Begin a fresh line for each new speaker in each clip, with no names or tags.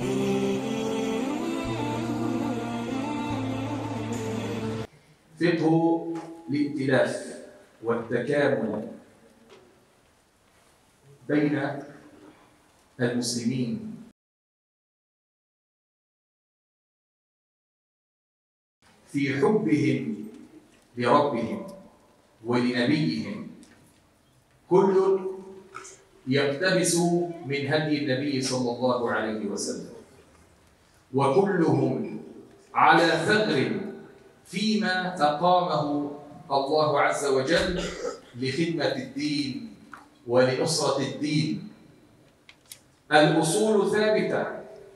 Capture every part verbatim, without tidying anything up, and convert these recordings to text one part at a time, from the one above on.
فقه الائتلاف والتكامل بين المسلمين في حبهم لربهم ولنبيهم، كل يقتبس من هدي النبي صلى الله عليه وسلم، وكلهم على ثغر فيما أقامه الله عز وجل لخدمة الدين ولنصرة الدين. الأصول ثابتة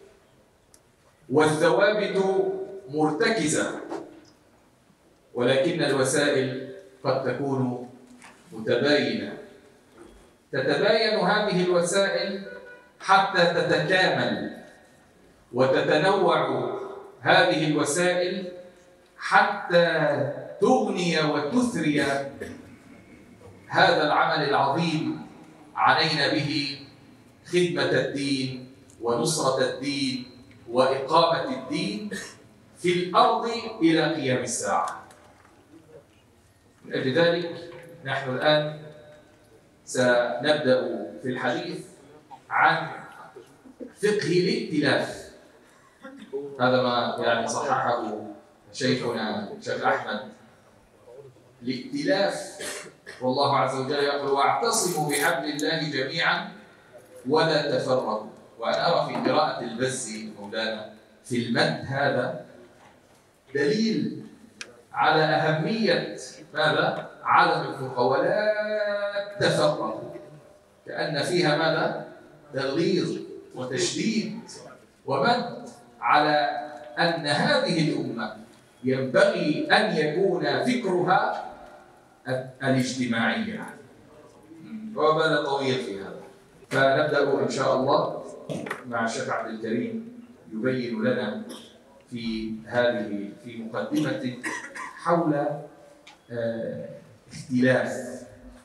والثوابت مرتكزة، ولكن الوسائل قد تكون متباينة. تتباين هذه الوسائل حتى تتكامل، وتتنوع هذه الوسائل حتى تغني وتثري هذا العمل العظيم علينا به خدمة الدين ونصرة الدين وإقامة الدين في الأرض إلى قيام الساعة. من أجل ذلك نحن الآن سنبدأ في الحديث عن فقه الائتلاف. هذا ما يعني صححه شيخنا الشيخ أحمد. الائتلاف والله عز وجل يقول: واعتصموا بحبل الله جميعا ولا تفرقوا. وأنا أرى في قراءة البزي مولانا في المد هذا دليل على أهمية ماذا؟ عدم الفرقة ولا تفرقوا، كأن فيها ماذا؟ تغليظ وتشديد ومد على أن هذه الأمة ينبغي أن يكون فكرها الاجتماعية، وبال طويل في هذا. فنبدأ إن شاء الله مع الشيخ عبد الكريم يبين لنا في هذه في مقدمة حول اه اختلاف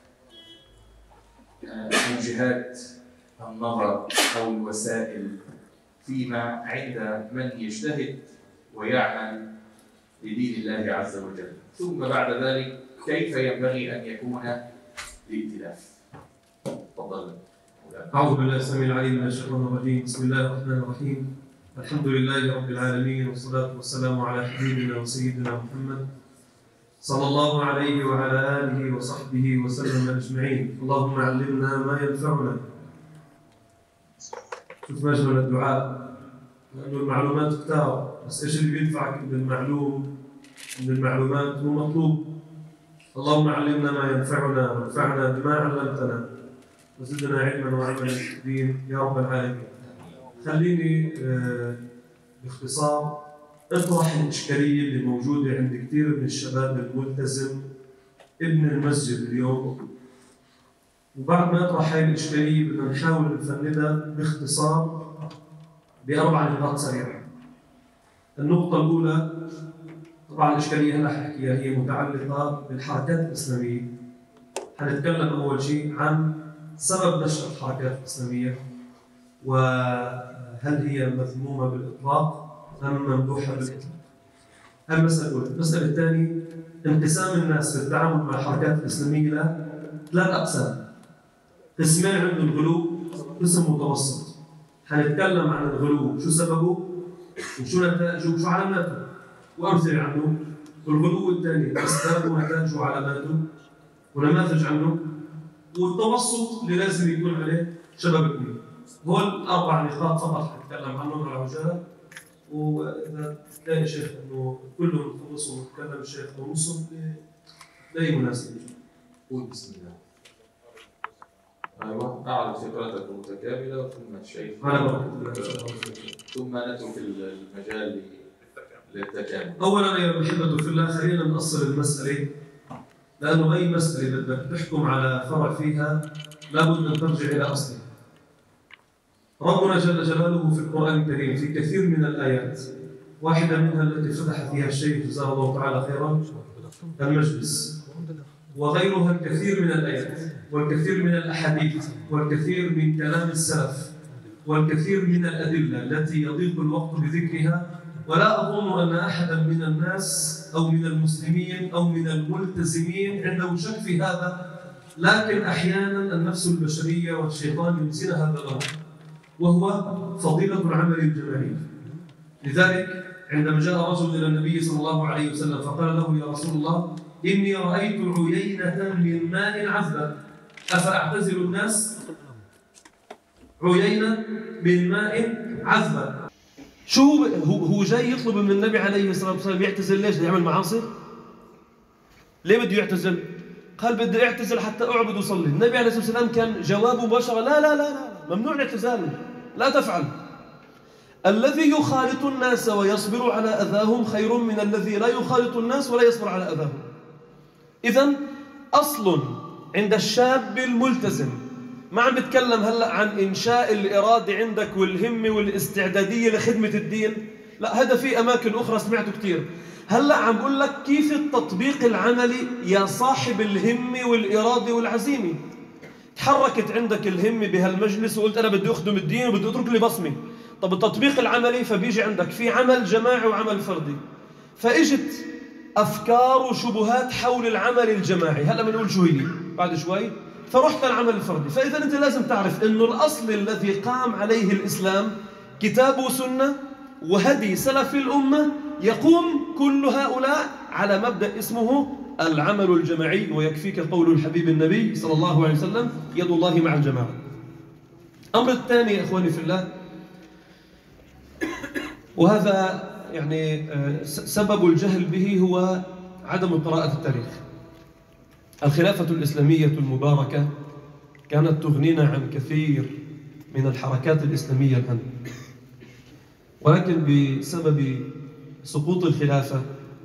اه وجهات النظر أو الوسائل فيما عند من يجتهد ويعمل لدين الله عز وجل، ثم بعد ذلك كيف ينبغي أن يكون الائتلاف. تفضل.
أعوذ بالله السميع العليم من الشيطان الرجيم. بسم الله الرحمن الرحيم. الحمد لله رب العالمين، والصلاة والسلام على حبيبنا وسيدنا محمد صلى الله عليه وعلى آله وصحبه وسلم أجمعين. اللهم علمنا ما ينفعنا. شوف مجمل الدعاء، لأنه المعلومات كتار، بس إيش اللي بينفعك من المعلوم من المعلومات هو مطلوب. اللهم علمنا ما ينفعنا وانفعنا بما علمتنا وزدنا علما وعملا في الدين يا رب العالمين. خليني آه باختصار اطرح الإشكالية اللي موجودة عند كثير من الشباب الملتزم ابن المسجد اليوم، وبعد ما اطرح هاي الإشكالية بدنا نحاول نفندها باختصار بأربع نقاط سريعة. النقطة الأولى، طبعا الإشكالية هلا حكيها هي متعلقة بالحركات الإسلامية. حنتكلم أول شيء عن سبب نشأة الحركات الإسلامية، وهل هي مذمومة بالإطلاق أم ممدوحة بالإطلاق؟ هذه المسألة الأولى. المسألة الثانية، انقسام الناس في التعامل مع الحركات الإسلامية إلى ثلاث أقسام. قسمين عنده الغلو، قسم متوسط. حنتكلم عن الغلو، شو سببه وشو نتائجه وشو علاماته وأمثلة عنه. والغلو الثاني أسبابه ونتائجه وعلاماته ونماذج عنه. والتوسط اللي لازم يكون عليه شباب كبير. هول الأربع نقاط فقط حنتكلم عنهم على عجالة، وإذا تلاقي شيخ إنه كلهم خلصوا وتكلم الشيخ ونصهم تلاقي مناسب.
قول بسم الله. أيوه، أعرض فكرتك متكاملة ثم الشيخ
على بركة
ثم نترك المجال للتكامل.
أولاً يا أحبة في الله، خلينا نأصل المسألة، لأنه أي مسألة بدك تحكم على فرع فيها لابد أن ترجع إلى أصلها. ربنا جل جلاله في القرآن الكريم في كثير من الآيات، واحدة منها التي فتح فيها الشيخ جزاه الله تعالى خيرا المجلس، وغيرها الكثير من الآيات والكثير من الأحاديث والكثير من كلام السلف والكثير من الأدلة التي يضيق الوقت بذكرها، ولا أظن أن أحدا من الناس أو من المسلمين أو من الملتزمين عنده شك في هذا، لكن أحيانا النفس البشرية والشيطان ينسينا هذا الأمر، وهو فضيلة العمل الجماعي. لذلك عندما جاء رجل إلى النبي صلى الله عليه وسلم فقال له: يا رسول الله، إني رأيت عيينة من ماء عذبة أفأعتزل الناس؟ عيينة من ماء عذبة. شو هو هو جاي يطلب من النبي عليه الصلاة والسلام يعتزل؟ ليش؟ يعمل معاصي؟ ليه بده يعتزل؟ قال: بدي اعتزل حتى أعبد وصلي. النبي عليه الصلاة والسلام كان جوابه مباشرة: لا لا لا لا، ممنوع الاعتزال، لا تفعل. الذي يخالط الناس ويصبر على أذاهم خير من الذي لا يخالط الناس ولا يصبر على أذاهم. إذن أصل عند الشاب الملتزم، ما عم بتكلم هلأ عن إنشاء الإرادة عندك والهمة والاستعدادية لخدمة الدين، لا، هذا في أماكن أخرى سمعته كتير. هلأ عم بقول لك كيف التطبيق العملي يا صاحب الهمة والإرادة والعزيمة. تحركت عندك الهمة بهالمجلس وقلت أنا بدي أخدم الدين وبدي أترك لي بصمة. طب التطبيق العملي، فبيجي عندك في عمل جماعي وعمل فردي، فإجت أفكار وشبهات حول العمل الجماعي. هلأ بنقول شو هي بعد شوي، فرحت للعمل الفردي. فإذا أنت لازم تعرف أنه الأصل الذي قام عليه الإسلام كتاب وسنة وهدي سلف الأمة، يقوم كل هؤلاء على مبدأ اسمه العمل الجماعي. ويكفيك قول الحبيب النبي صلى الله عليه وسلم: يد الله مع الجماعة. أمر الثاني يا إخواني في الله، وهذا يعني سبب الجهل به، هو عدم قراءة التاريخ. الخلافة الإسلامية المباركة كانت تغنينا عن كثير من الحركات الإسلامية الآن، ولكن بسبب سقوط الخلافة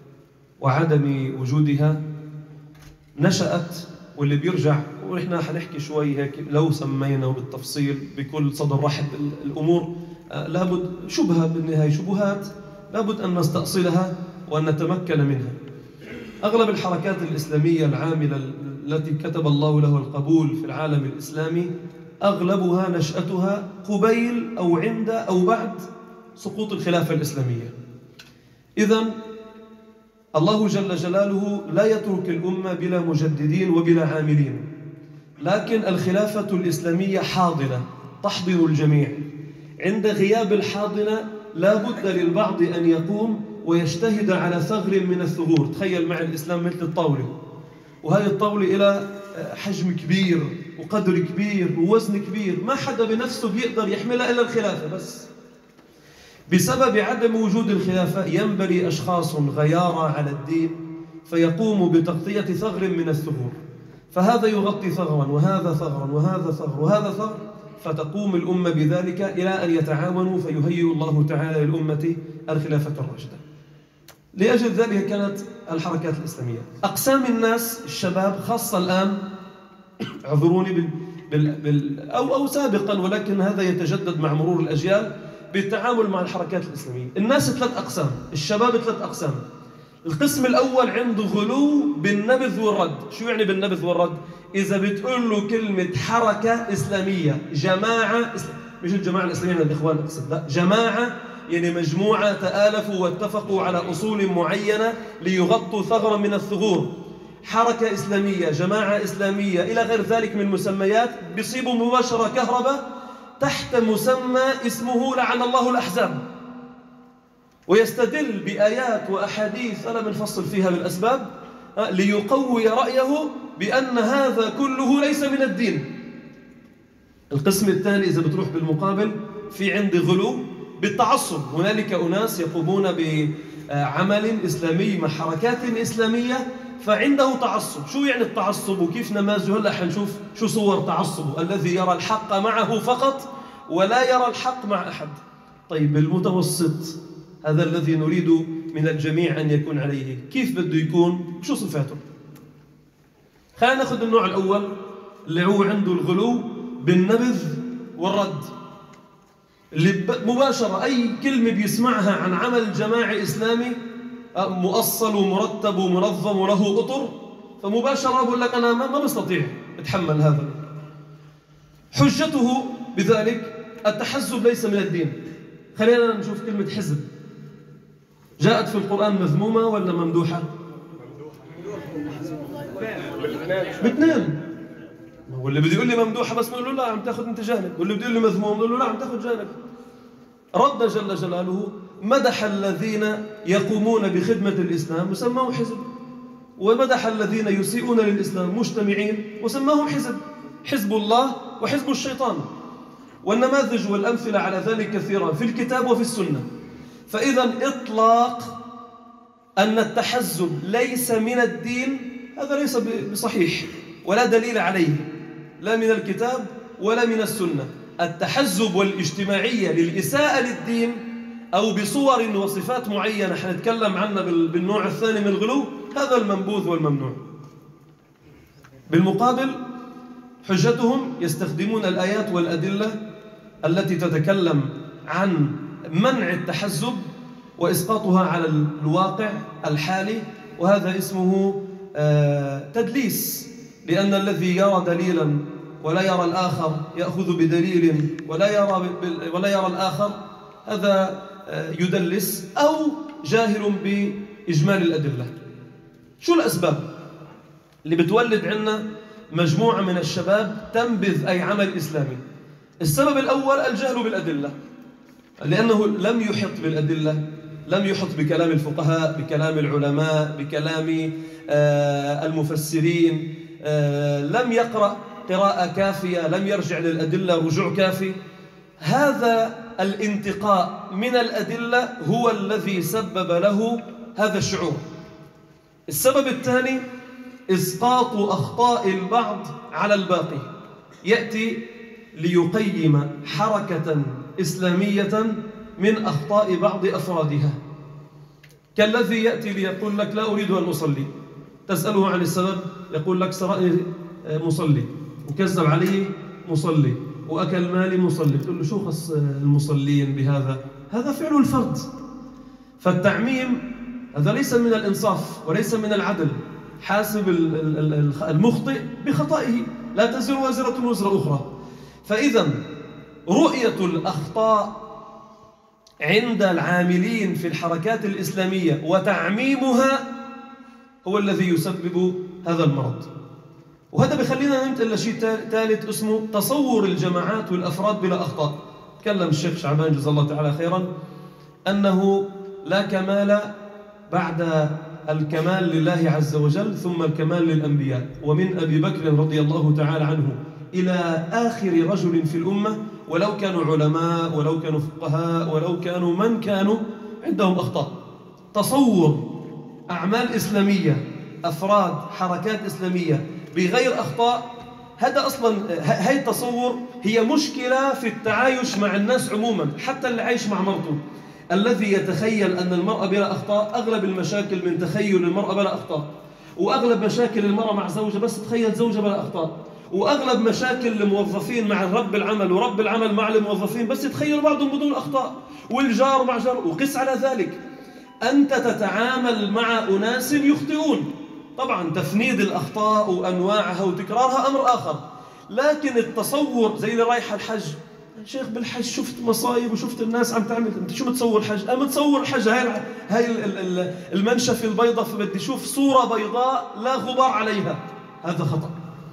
وعدم وجودها نشأت، واللي بيرجع، ونحن حنحكي شوي هيك لو سمينا بالتفصيل بكل صدر رحب الأمور، لابد شبهة بالنهاية، شبهات لابد أن نستأصلها وأن نتمكن منها. أغلب الحركات الإسلامية العاملة التي كتب الله له القبول في العالم الإسلامي أغلبها نشأتها قبيل أو عند أو بعد سقوط الخلافة الإسلامية. إذن الله جل جلاله لا يترك الأمة بلا مجددين وبلا عاملين، لكن الخلافة الإسلامية حاضنة تحضن الجميع. عند غياب الحاضنة لا بد للبعض أن يقوم ويجتهد على ثغر من الثغور. تخيل معي الإسلام مثل الطاولة، وهي الطاولة إلى حجم كبير وقدر كبير ووزن كبير، ما حدا بنفسه بيقدر يحملها إلا الخلافة بس. بسبب عدم وجود الخلافة ينبري أشخاص غيارى على الدين فيقوموا بتغطية ثغر من الثغور، فهذا يغطي ثغرا وهذا ثغرا وهذا ثغر وهذا ثغر، فتقوم الأمة بذلك إلى أن يتعاونوا فيهيئ الله تعالى للأمة الخلافة الراشدة. لأجل ذلك كانت الحركات الإسلامية أقسام الناس، الشباب خاصة الآن، اعذروني بال بال بال أو أو سابقا، ولكن هذا يتجدد مع مرور الأجيال، بالتعامل مع الحركات الإسلامية. الناس ثلاث أقسام، الشباب ثلاث أقسام. القسم الأول عنده غلو بالنبذ والرد. شو يعني بالنبذ والرد؟ إذا بتقول له كلمة حركة إسلامية، جماعة إسلام، مش الجماعة الإسلامية من الإخوان أقصد، لا، جماعة يعني مجموعة تآلفوا واتفقوا على أصول معينة ليغطوا ثغرا من الثغور. حركة إسلامية، جماعة إسلامية، إلى غير ذلك من مسميات، بيصيبوا مباشرة كهرباء تحت مسمى اسمه لعن الله الأحزاب، ويستدل بآيات وأحاديث أنا بنفصل فيها بالأسباب ليقوي رأيه بأن هذا كله ليس من الدين. القسم الثاني إذا بتروح بالمقابل، في عندي غلو بالتعصب. هنالك أناس يقومون بعمل إسلامي مع حركات إسلامية فعنده تعصب. شو يعني التعصب وكيف نماذجه؟ هلا حنشوف شو صور تعصبه، الذي يرى الحق معه فقط ولا يرى الحق مع أحد. طيب المتوسط، هذا الذي نريد من الجميع أن يكون عليه، كيف بده يكون؟ شو صفاته؟ خلينا ناخذ النوع الأول اللي هو عنده الغلو بالنبذ والرد، اللي مباشرة أي كلمة بيسمعها عن عمل جماعي إسلامي مؤصل ومرتب ومنظم وله أطر، فمباشرة بقول لك أنا ما بستطيع أتحمل هذا. حجته بذلك التحزب ليس من الدين. خلينا نشوف كلمة حزب جاءت في القرآن مذمومة ولا ممدوحة؟ باثنين. واللي بده يقول لي ممدوحة بس بقول له لا عم تاخذ انت جانب، واللي بده يقول لي مذموم بقول له لا عم تاخذ جانب. ربنا جل جلاله مدح الذين يقومون بخدمة الإسلام وسماهم حزب، ومدح الذين يسيئون للإسلام مجتمعين وسماهم حزب، حزب الله وحزب الشيطان. والنماذج والأمثلة على ذلك كثيرة في الكتاب وفي السنة. فإذا إطلاق أن التحزب ليس من الدين هذا ليس بصحيح ولا دليل عليه لا من الكتاب ولا من السنة. التحزب والاجتماعية للإساءة للدين أو بصور وصفات معينة حنتكلم عنها بالنوع الثاني من الغلو، هذا المنبوذ والممنوع. بالمقابل حجتهم يستخدمون الآيات والأدلة التي تتكلم عن منع التحزب وإسقاطها على الواقع الحالي، وهذا اسمه تدليس، لأن الذي يرى دليلا ولا يرى الآخر يأخذ بدليل ولا يرى ولا يرى الآخر هذا يدلس أو جاهل بإجمال الأدلة. شو الأسباب اللي بتولد عندنا مجموعة من الشباب تنبذ أي عمل إسلامي؟ السبب الأول الجهل بالأدلة، لأنه لم يحط بالأدلة، لم يحط بكلام الفقهاء، بكلام العلماء، بكلام المفسرين، لم يقرأ قراءة كافية، لم يرجع للأدلة رجوع كافي. هذا الانتقاء من الأدلة هو الذي سبب له هذا الشعور. السبب الثاني إسقاط أخطاء البعض على الباقي، يأتي ليقيم حركة إسلامية من أخطاء بعض أفرادها، كالذي يأتي ليقول لك لا أريد أن أصلي، تسأله عن السبب يقول لك سرقني مصلي، وكذب علي مصلي، وأكل مالي مصلي، تقول له شو خص المصلين بهذا؟ هذا فعل الفرد. فالتعميم هذا ليس من الإنصاف وليس من العدل. حاسب المخطئ بخطئه، لا تزر وازرة وزر أخرى. فإذا رؤية الأخطاء عند العاملين في الحركات الإسلامية وتعميمها هو الذي يسبب هذا المرض. وهذا بخلينا ننتقل إلى شيء ثالث اسمه تصور الجماعات والأفراد بلا أخطاء. تكلم الشيخ شعبان جزاه الله تعالى خيرا أنه لا كمال بعد الكمال لله عز وجل ثم الكمال للأنبياء، ومن أبي بكر رضي الله تعالى عنه إلى آخر رجل في الأمة، ولو كانوا علماء ولو كانوا فقهاء ولو كانوا من كانوا عندهم أخطاء. تصور أعمال إسلامية، أفراد حركات إسلامية بغير أخطاء، هذا أصلا هاي التصور هي مشكلة في التعايش مع الناس عموما. حتى اللي عايش مع مرته الذي يتخيل أن المرأة بلا أخطاء، أغلب المشاكل من تخيل المرأة بلا أخطاء، وأغلب مشاكل المرأة مع زوجها بس تخيل زوجها بلا أخطاء، وأغلب مشاكل الموظفين مع رب العمل ورب العمل مع الموظفين بس يتخيلوا بعضهم بدون أخطاء، والجار مع جار. وقس على ذلك أنت تتعامل مع أناس يخطئون، طبعا تفنيد الأخطاء وأنواعها وتكرارها أمر آخر، لكن التصور زي اللي رايح الحج، شيخ بالحج شفت مصايب وشفت الناس عم تعمل، انت شو متصور الحج؟ انا متصور الحج هاي هاي المنشفه البيضاء، فبدي اشوف صوره بيضاء لا غبار عليها، هذا خطأ.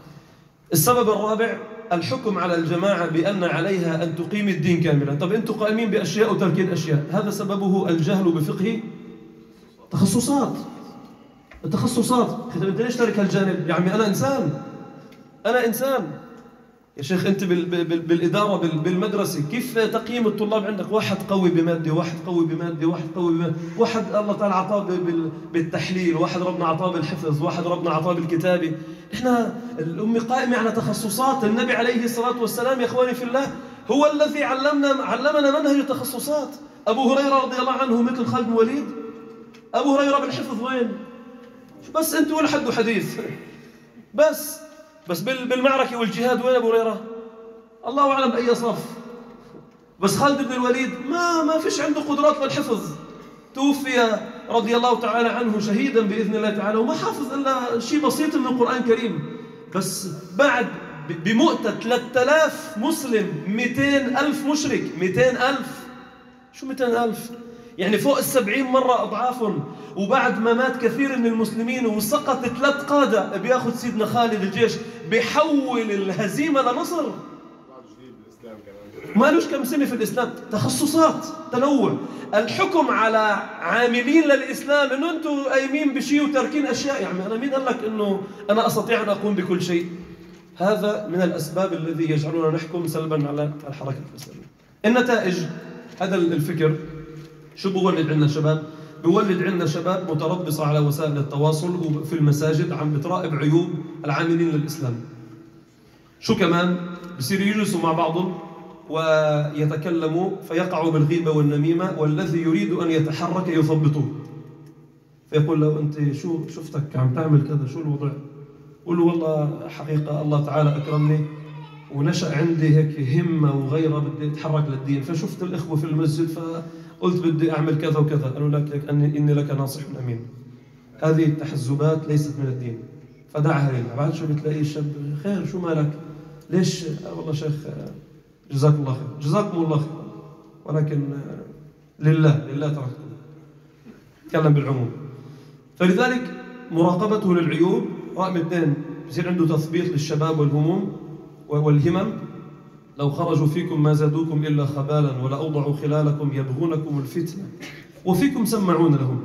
السبب الرابع الحكم على الجماعه بان عليها ان تقيم الدين كاملا. طب انتم قائمين باشياء وتركين اشياء، هذا سببه الجهل بفقه تخصصات. التخصصات، انت ليش ترك هالجانب؟ يا عمي انا انسان، انا انسان يا شيخ. أنت بالإدارة بالمدرسة كيف تقييم الطلاب عندك؟ واحد قوي بمادة، واحد قوي بمادة، واحد قوي بمادة، واحد الله تعالى عطاه بالتحليل، واحد ربنا عطاه بالحفظ، واحد ربنا عطاه بالكتابة. إحنا الأمة قائمة على تخصصات. النبي عليه الصلاة والسلام يا إخواني في الله هو الذي علمنا علمنا منهج التخصصات. أبو هريرة رضي الله عنه مثل خالد بن وليد. أبو هريرة بالحفظ وين؟ بس أنت ولا حد حديث بس بس بالمعركة والجهاد وين أبو هريرة؟ الله أعلم بأي صف. بس خالد بن الوليد ما ما فيش عنده قدرات للحفظ، توفي رضي الله تعالى عنه شهيدا بإذن الله تعالى، وما حافظ إلا شيء بسيط من القرآن الكريم. بس بعد بمؤتة ثلاثة آلاف مسلم مئتين ألف مشرك. مئتين ألف شو مئتين ألف؟ يعني فوق السبعين مرة أضعافهم. وبعد ما مات كثير من المسلمين وسقط ثلاث قادة بياخذ سيدنا خالد الجيش بيحول الهزيمة لنصر. ما لوش كم سنة في الإسلام. تخصصات، تنوع. الحكم على عاملين للإسلام إنه أنتم قايمين بشيء وتاركين أشياء. يعني أنا مين قال لك إنه أنا أستطيع أن أقوم بكل شيء؟ هذا من الأسباب الذي يجعلنا نحكم سلبا على الحركة الإسلامية. النتائج هذا الفكر شو بولد عندنا شباب؟ بولد عندنا شباب متربصة على وسائل التواصل وفي المساجد عم بتراقب عيوب العاملين للإسلام. شو كمان؟ بصير يجلسوا مع بعضهم ويتكلموا فيقعوا بالغيبة والنميمة، والذي يريد أن يتحرك يثبطوه. فيقول له أنت شو شفتك عم تعمل كذا، شو الوضع؟ قل له والله حقيقة الله تعالى أكرمني ونشأ عندي هيك همة وغيرة بدي أتحرك للدين، فشفت الإخوة في المسجد فقلت بدي أعمل كذا وكذا. قالوا لك أني إني لك ناصح أمين. هذه التحزبات ليست من الدين، فدعها لنا. بعد شو بتلاقي الشاب خير شو مالك؟ ليش؟ والله شيخ جزاك الله خير. جزاكم الله خير، ولكن لله لله تركتكم. تكلم بالعموم. فلذلك مراقبته للعيوب. رقم اثنين بصير عنده تثبيط للشباب والهموم والهمم. لو خرجوا فيكم ما زادوكم إلا خبالا ولأوضعوا خلالكم يبغونكم الفتنة وفيكم سمعون لهم.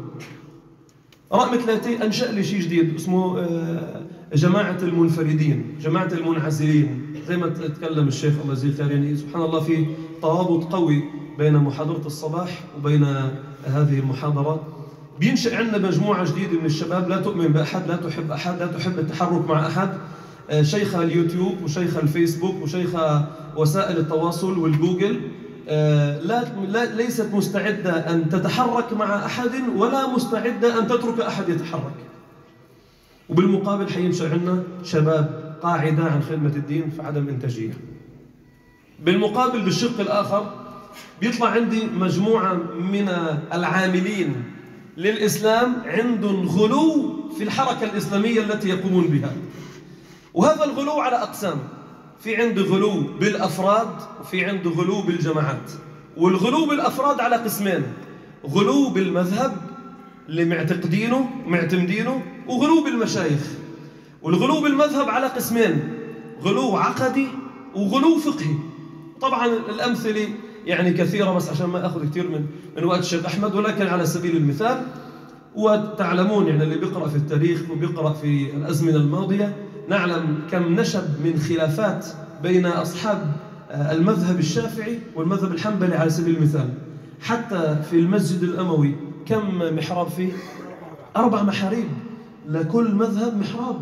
رقم ثلاثة أنشأ لي شيء جديد اسمه جماعة المنفردين، جماعة المنعزلين. زي ما تكلم الشيخ الله يجزيه خير، يعني سبحان الله في ترابط قوي بين محاضرة الصباح وبين هذه المحاضرة. بينشأ عندنا مجموعة جديدة من الشباب لا تؤمن بأحد، لا تحب أحد، لا تحب التحرك مع أحد. شيخ اليوتيوب وشيخ الفيسبوك وشيخ وسائل التواصل والجوجل، لا لا ليست مستعدة أن تتحرك مع أحد ولا مستعدة أن تترك أحد يتحرك. وبالمقابل حينشأ عندنا شباب قاعدة عن خدمة الدين في عدم إنتاجية. بالمقابل بالشق الآخر بيطلع عندي مجموعة من العاملين للإسلام عندهم غلو في الحركة الإسلامية التي يقومون بها. وهذا الغلو على أقسام. في عنده غلو بالأفراد وفي عنده غلو بالجماعات. والغلو بالأفراد على قسمين: غلو بالمذهب اللي معتقدينه معتمدينه، وغلو بالمشايخ. والغلو بالمذهب على قسمين: غلو عقدي وغلو فقهي. طبعا الأمثلة يعني كثيرة بس عشان ما أخذ كثير من من وقت الشيخ أحمد، ولكن على سبيل المثال وتعلمون يعني اللي بيقرأ في التاريخ وبيقرأ في الأزمنة الماضية نعلم كم نشب من خلافات بين أصحاب المذهب الشافعي والمذهب الحنبلي على سبيل المثال. حتى في المسجد الأموي كم محراب فيه؟ أربع محاريب، لكل مذهب محراب.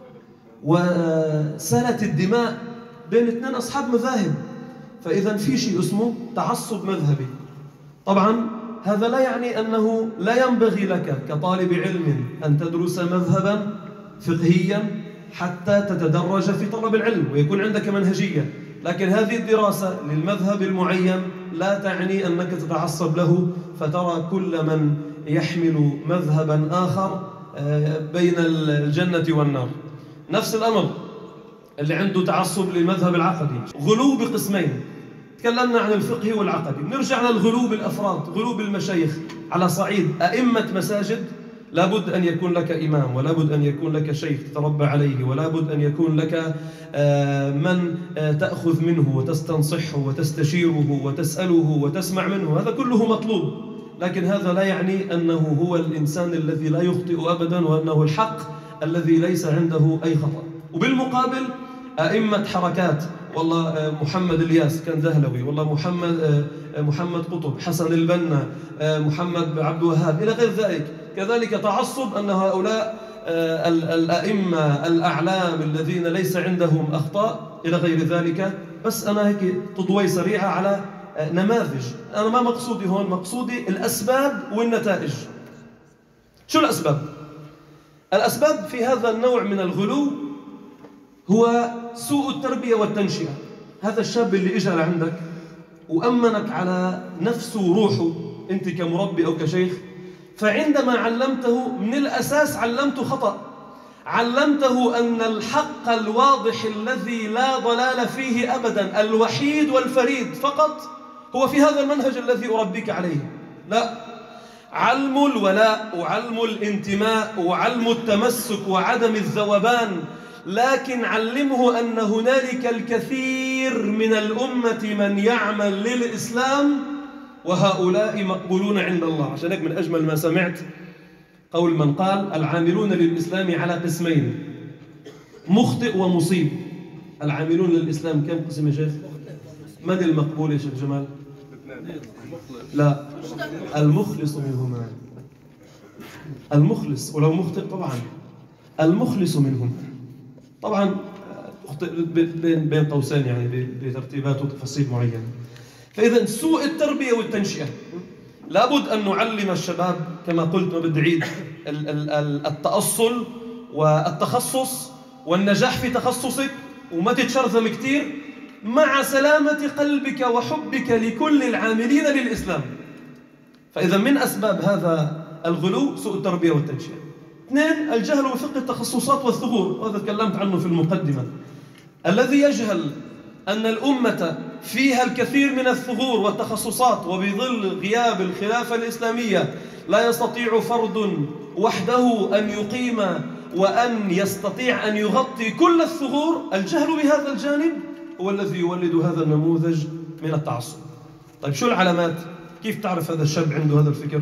وسالت الدماء بين اثنين أصحاب مذاهب. فإذا في شيء اسمه تعصب مذهبي. طبعا هذا لا يعني أنه لا ينبغي لك كطالب علم أن تدرس مذهبا فقهيا حتى تتدرج في طلب العلم ويكون عندك منهجية، لكن هذه الدراسة للمذهب المعين لا تعني أنك تتعصب له فترى كل من يحمل مذهبا آخر بين الجنة والنار. نفس الأمر اللي عنده تعصب للمذهب العقدي، غلو بقسمين. تكلمنا عن الفقه والعقدي، نرجع للغلو بالأفراد، غلو بالمشايخ. على صعيد أئمة مساجد لابد أن يكون لك إمام، ولابد أن يكون لك شيخ تتربى عليه، ولابد أن يكون لك من تأخذ منه وتستنصحه وتستشيره وتسأله وتسمع منه. هذا كله مطلوب، لكن هذا لا يعني أنه هو الإنسان الذي لا يخطئ أبدا وأنه الحق الذي ليس عنده أي خطأ. وبالمقابل أئمة حركات، والله محمد الياس كان دهلوي، والله محمد محمد قطب، حسن البنا، محمد عبد الوهاب إلى غير ذلك. كذلك تعصب أن هؤلاء الأئمة الأعلام الذين ليس عندهم أخطاء إلى غير ذلك. بس أنا هيك تضوي سريعة على نماذج. أنا ما مقصودي هون، مقصودي الأسباب والنتائج. شو الأسباب؟ الأسباب في هذا النوع من الغلو هو سوء التربية والتنشئة. هذا الشاب اللي إجا لعندك وأمنك على نفسه وروحه أنت كمربي أو كشيخ، فعندما علمته من الأساس علمته خطأ. علمته أن الحق الواضح الذي لا ضلال فيه أبدا، الوحيد والفريد فقط، هو في هذا المنهج الذي أربيك عليه. لا، علم الولاء وعلم الانتماء وعلم التمسك وعدم الذوبان، لكن علمه أن هنالك الكثير من الأمة من يعمل للإسلام وهؤلاء مقبولون عند الله. عشان هيك من أجمل ما سمعت قول من قال: العاملون للإسلام على قسمين، مخطئ ومصيب. العاملون للإسلام كم قسم يا شيخ؟ من المقبول يا شيخ جمال؟ لا، المخلص منهما. المخلص، ولو مخطئ طبعا المخلص منهم. طبعا بين بين قوسين يعني بترتيبات وتفاصيل معينة. فإذا سوء التربية والتنشئة، لابد أن نعلم الشباب كما قلت، ما بدي أعيد، التأصل والتخصص والنجاح في تخصصك، وما تتشرذم كتير، مع سلامة قلبك وحبك لكل العاملين للإسلام. فإذا من أسباب هذا الغلو سوء التربية والتنشئة. اثنين، الجهل بفقه التخصصات والثغور، وهذا تكلمت عنه في المقدمة. الذي يجهل أن الأمة فيها الكثير من الثغور والتخصصات، وبظل غياب الخلافة الإسلامية لا يستطيع فرد وحده أن يقيم وأن يستطيع أن يغطي كل الثغور، الجهل بهذا الجانب هو الذي يولد هذا النموذج من التعصب. طيب شو العلامات؟ كيف تعرف هذا الشاب عنده هذا الفكر؟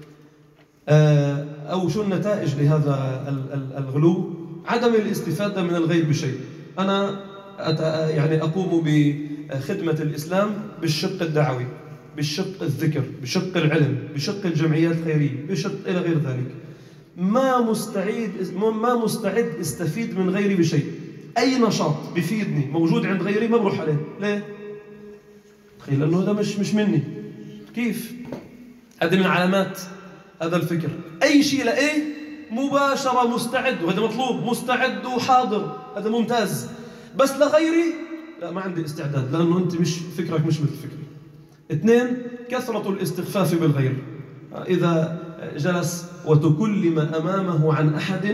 أو شو النتائج لهذا الغلو؟ عدم الاستفادة من الغير بشيء. أنا يعني أقوم بخدمة الإسلام بالشق الدعوي، بالشق الذكر، بشق العلم، بشق الجمعيات الخيرية، بشق إلى غير ذلك. ما مستعد ما مستعد استفيد من غيري بشيء. أي نشاط بيفيدني موجود عند غيري ما بروح عليه. ليه؟ تخيل لأنه هذا مش مش مني. كيف؟ هذه من علامات هذا الفكر. أي شيء لإيه مباشرة مستعد، وهذا مطلوب، مستعد وحاضر، هذا ممتاز. بس لغيري لا، ما عندي استعداد، لأنه أنت مش فكرك مش مثل فكري. اثنين، كثرة الاستخفاف بالغير. إذا جلس وتكلم أمامه عن أحد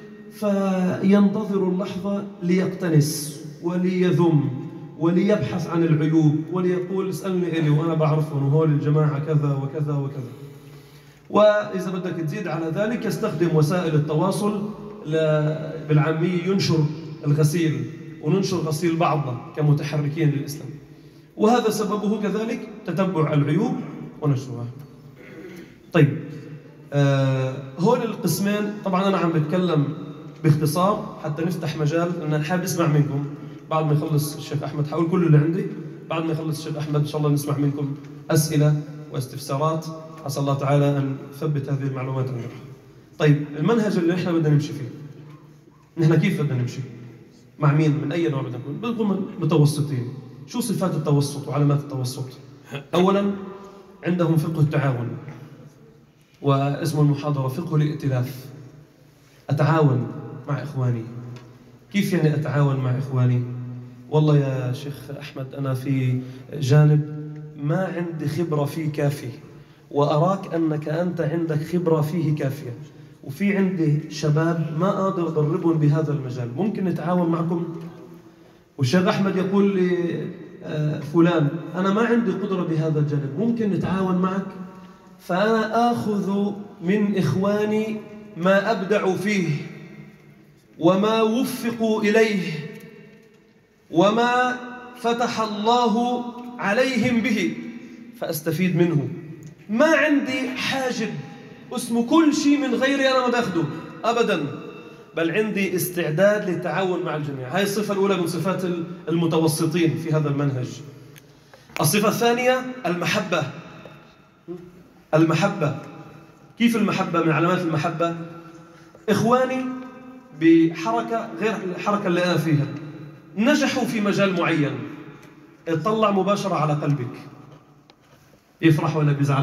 فينتظر اللحظة ليقتنس وليذم وليبحث عن العيوب وليقول: اسألني إلي وأنا بعرفهم، وهول الجماعة كذا وكذا وكذا. وإذا بدك تزيد على ذلك يستخدم وسائل التواصل بالعامية، ينشر الغسيل وننشر غسيل بعضنا كمتحركين للإسلام، وهذا سببه كذلك تتبع العيوب ونشرها. طيب آه هول القسمين طبعا أنا عم بتكلم باختصار حتى نفتح مجال أن أنا حابب أسمع منكم. بعد ما يخلص الشيخ أحمد حاول كل اللي عندي، بعد ما يخلص الشيخ أحمد إن شاء الله نسمع منكم أسئلة واستفسارات، عسى الله تعالى أن يثبت هذه المعلومات عندنا. طيب المنهج اللي إحنا بدنا نمشي فيه، نحن كيف بدنا نمشي؟ مع مين؟ من أي نوع بدنا نكون؟ بدنا نكون متوسطين. شو صفات التوسط وعلامات التوسط؟ أولاً عندهم فقه التعاون، واسم المحاضرة فقه الائتلاف. أتعاون مع إخواني. كيف يعني أتعاون مع إخواني؟ والله يا شيخ أحمد أنا في جانب ما عندي خبرة فيه كافية، وأراك أنك أنت عندك خبرة فيه كافية، وفي عندي شباب ما أقدر أدربهم بهذا المجال، ممكن نتعاون معكم؟ والشيخ أحمد يقول لي فلان أنا ما عندي قدرة بهذا الجانب، ممكن نتعاون معك؟ فأنا آخذ من إخواني ما أبدع فيه وما وفقوا إليه وما فتح الله عليهم به، فأستفيد منه. ما عندي حاجب اسمه كل شيء من غيري أنا ما باخده أبدا، بل عندي استعداد للتعاون مع الجميع. هاي الصفة الأولى من صفات المتوسطين في هذا المنهج. الصفة الثانية المحبة. المحبة كيف المحبة؟ من علامات المحبة إخواني بحركة غير الحركة اللي أنا فيها نجحوا في مجال معين، اطلع مباشرة على قلبك، يفرح ولا بيزعل؟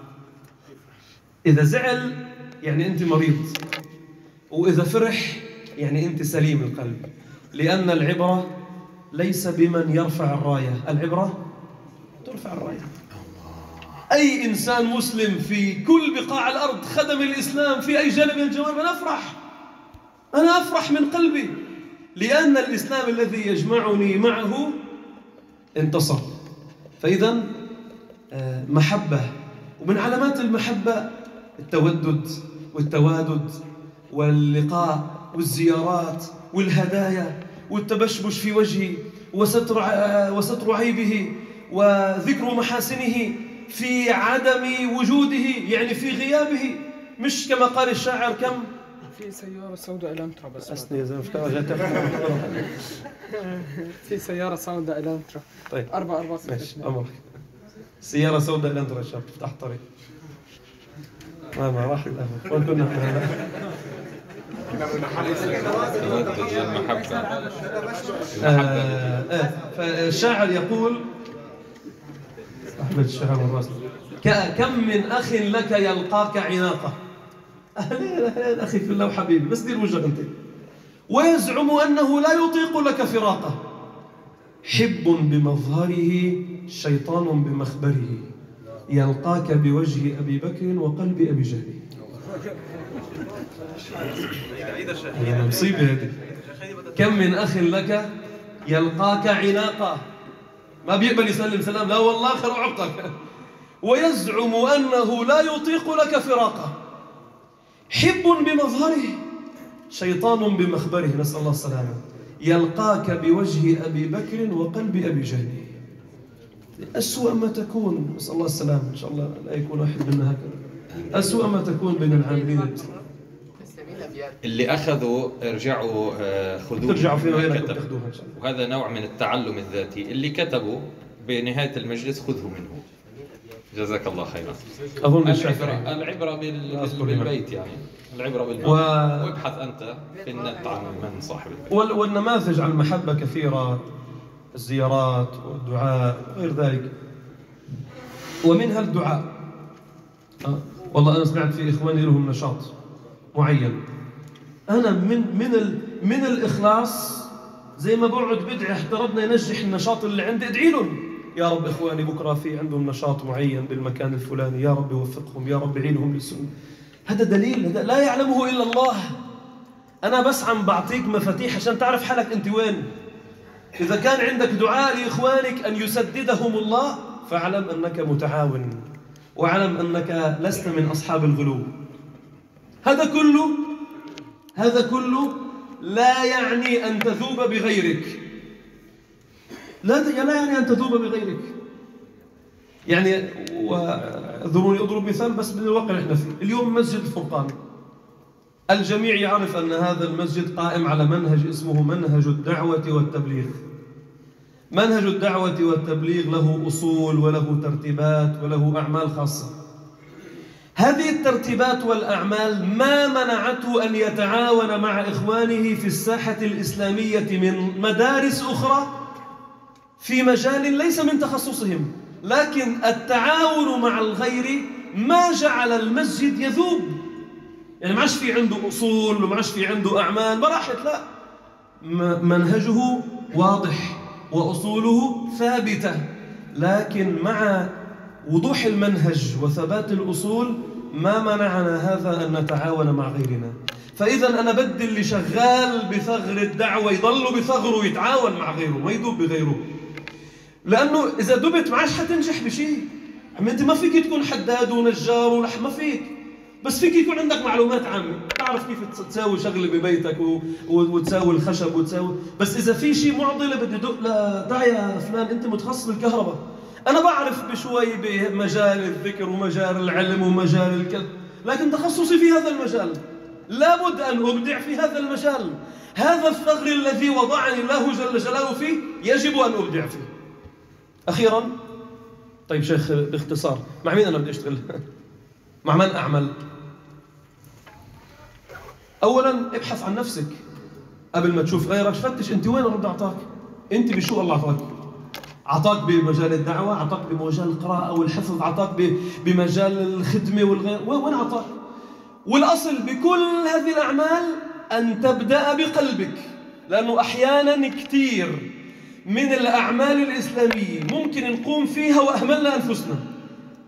إذا زعل يعني أنت مريض، وإذا فرح يعني أنت سليم القلب، لأن العبرة ليس بمن يرفع الراية، العبرة ترفع الراية. أي إنسان مسلم في كل بقاع الأرض خدم الإسلام في أي جانب من الجوانب نفرح، أنا أفرح من قلبي لأن الإسلام الذي يجمعني معه انتصر. فإذا محبة، ومن علامات المحبة التودد والتوادد واللقاء والزيارات والهدايا والتبشبش في وجهه وستر وستر عيبه وذكر محاسنه في عدم وجوده، يعني في غيابه، مش كما قال الشاعر كم
في سيارة سوداء لم ترى بس
أسني يا زلمة
في سيارة سوداء لم ترى.
طيب
أربعة أربعة
ماشي أمرك. سيارة سوداء لم ترى شاب تفتح الطريق. ما ما راح الأهل وين كنا احنا؟
المحبة.
آه آه فالشاعر يقول أحمد الشاعر والراس كم من أخ لك يلقاك عناقة. أهلين أهلين أخي في الله وحبيبي، بس دير وجهك أنت. ويزعم أنه لا يطيق لك فراقه. حب بمظهره شيطان بمخبره، يلقاك بوجه أبي بكر وقلب أبي جهل. هي مصيبة هذه. كم من أخ لك يلقاك عناقة، ما بيقبل يسلم سلام، لا والله خير عقك. ويزعم أنه لا يطيق لك فراقه. حب بمظهره شيطان بمخبره، نسأل الله السلامة، يلقاك بوجه أبي بكر وقلب أبي جهل. أسوأ ما تكون، نسأل الله السلامة، إن شاء الله لا يكون واحد منا هكذا، أسوأ ما تكون بين العاملين الإسلام.
اللي أخذوا ارجعوا خذوه،
ترجعوا فيه غيرك وتاخذوها إن شاء الله.
وهذا نوع من التعلم الذاتي. اللي كتبوا بنهاية المجلس خذه منه، جزاك الله خيرا.
أظن
العبرة, العبرة بالبيت، يعني العبرة بالبيت. و... وابحث أنت في النت عن من صاحب البيت.
وال... والنماذج عن المحبة كثيرة، الزيارات والدعاء وغير ذلك، ومنها الدعاء. أه. والله أنا سمعت في إخواني لهم نشاط معين، أنا من من ال... من الإخلاص زي ما بقعد بدعي حتى ربنا ينجح النشاط اللي عندي، ادعي لهم يا رب إخواني بكرة في عندهم نشاط معين بالمكان الفلاني، يا رب يوفقهم، يا رب يعينهم للسنة. هذا دليل، هذا لا يعلمه إلا الله. أنا بس عم بعطيك مفاتيح عشان تعرف حالك أنت وين. إذا كان عندك دعاء لإخوانك أن يسددهم الله فاعلم أنك متعاون، واعلم أنك لست من أصحاب الغلو. هذا كله هذا كله لا يعني أن تذوب بغيرك، لا لا يعني أن تذوب بغيرك. يعني وذروني أضرب مثال بس من الواقع اللي احنا فيه. اليوم مسجد الفرقان، الجميع يعرف أن هذا المسجد قائم على منهج اسمه منهج الدعوة والتبليغ. منهج الدعوة والتبليغ له أصول وله ترتيبات وله أعمال خاصة. هذه الترتيبات والأعمال ما منعته أن يتعاون مع إخوانه في الساحة الإسلامية من مدارس أخرى في مجال ليس من تخصصهم، لكن التعاون مع الغير ما جعل المسجد يذوب. يعني ما عادش في عنده أصول وما عادش في عنده أعمال، ما راحت، لا، منهجه واضح وأصوله ثابتة، لكن مع وضوح المنهج وثبات الأصول ما منعنا هذا أن نتعاون مع غيرنا. فإذا أنا بدي اللي شغال بثغر الدعوة يضل بثغره ويتعاون مع غيره، ما يدوب بغيره، لأنه إذا دبت ما عادش حتنجح بشيء. أنت ما فيك تكون حداد ونجار ولح، ما فيك، بس فيك يكون عندك معلومات عامة، تعرف كيف تساوي شغله ببيتك وتساوي الخشب وتساوي. بس إذا في شيء معضلة بدي دق، لا دع يا فلان أنت متخصص بالكهرباء، أنا بعرف بشوي بمجال الذكر ومجال العلم ومجال الكذب، لكن تخصصي في هذا المجال، لابد أن أبدع في هذا المجال. هذا الثغر الذي وضعني الله جل جلاله فيه يجب أن أبدع فيه. أخيرا، طيب شيخ باختصار، مع مين أنا بدي أشتغل؟ مع من أعمل؟ أولا ابحث عن نفسك قبل ما تشوف غيرك، فتش أنت وين ربنا أعطاك، أنت بشو الله أعطاك. أعطاك بمجال الدعوة، أعطاك بمجال القراءة والحفظ، أعطاك بمجال الخدمة والغير، وين أعطاك؟ والأصل بكل هذه الأعمال أن تبدأ بقلبك، لأنه أحيانا كثير من الأعمال الإسلامية ممكن نقوم فيها وأهملنا أنفسنا.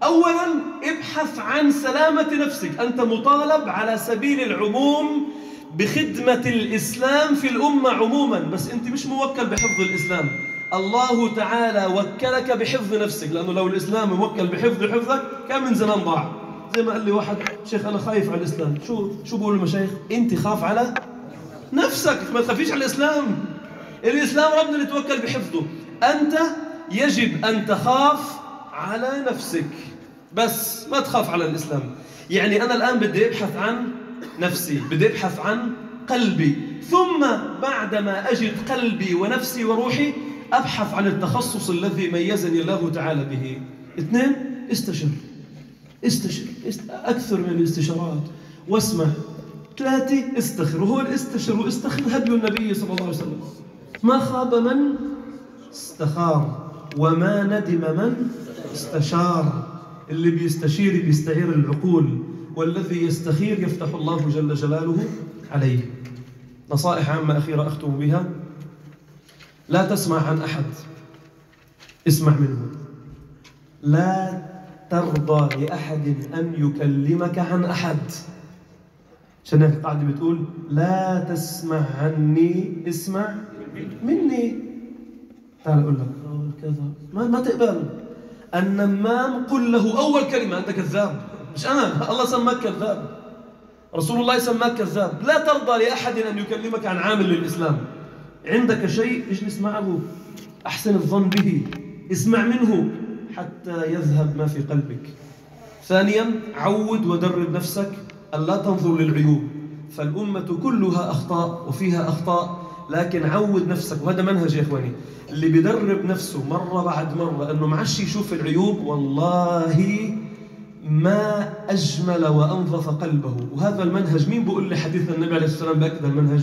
أولا ابحث عن سلامة نفسك، أنت مطالب على سبيل العموم بخدمة الإسلام في الأمة عموما، بس أنت مش موكل بحفظ الإسلام. الله تعالى وكلك بحفظ نفسك، لأنه لو الإسلام موكل بحفظ حفظك كان من زمان ضاع. زي ما قال لي واحد: شيخ أنا خايف على الإسلام. شو شو بقول المشايخ؟ أنت خاف على نفسك، ما تخافيش على الإسلام. الإسلام ربنا اللي توكل بحفظه. أنت يجب أن تخاف على نفسك بس، ما تخاف على الإسلام. يعني أنا الآن بدي أبحث عن نفسي، بدي أبحث عن قلبي، ثم بعدما أجد قلبي ونفسي وروحي أبحث عن التخصص الذي ميزني الله تعالى به. اثنين، استشر استشر است... أكثر من الاستشارات واسمع. ثلاثة، استخر. وهو الاستشر واستخر هدي النبي صلى الله عليه وسلم. ما خاب من استخار وما ندم من استشار. اللي بيستشير بيستعير العقول، والذي يستخير يفتح الله جل جلاله عليه. نصائح عامة أخيرة أختم بها: لا تسمع عن أحد، اسمع منه. لا ترضى لأحد أن يكلمك عن أحد. عشان هيك القاعدة بتقول: لا تسمع عني، اسمع مني. تعال أقول لك كذا، ما ما تقبل. النمام قل له أول كلمة: أنت كذاب. مش أنا، الله سماك كذاب، رسول الله سماك كذاب. لا ترضى لأحد أن يكلمك عن عامل للإسلام. عندك شيء اجلس معه، أحسن الظن به، اسمع منه حتى يذهب ما في قلبك. ثانيا، عود ودرب نفسك أن لا تنظر للعيوب، فالأمة كلها أخطاء وفيها أخطاء، لكن عود نفسك. وهذا منهج يا إخواني، اللي بيدرب نفسه مرة بعد مرة أنه معش يشوف العيوب، والله ما أجمل وأنظف قلبه. وهذا المنهج، مين بيقول لي حديث النبي عليه الصلاة والسلام بأكد المنهج؟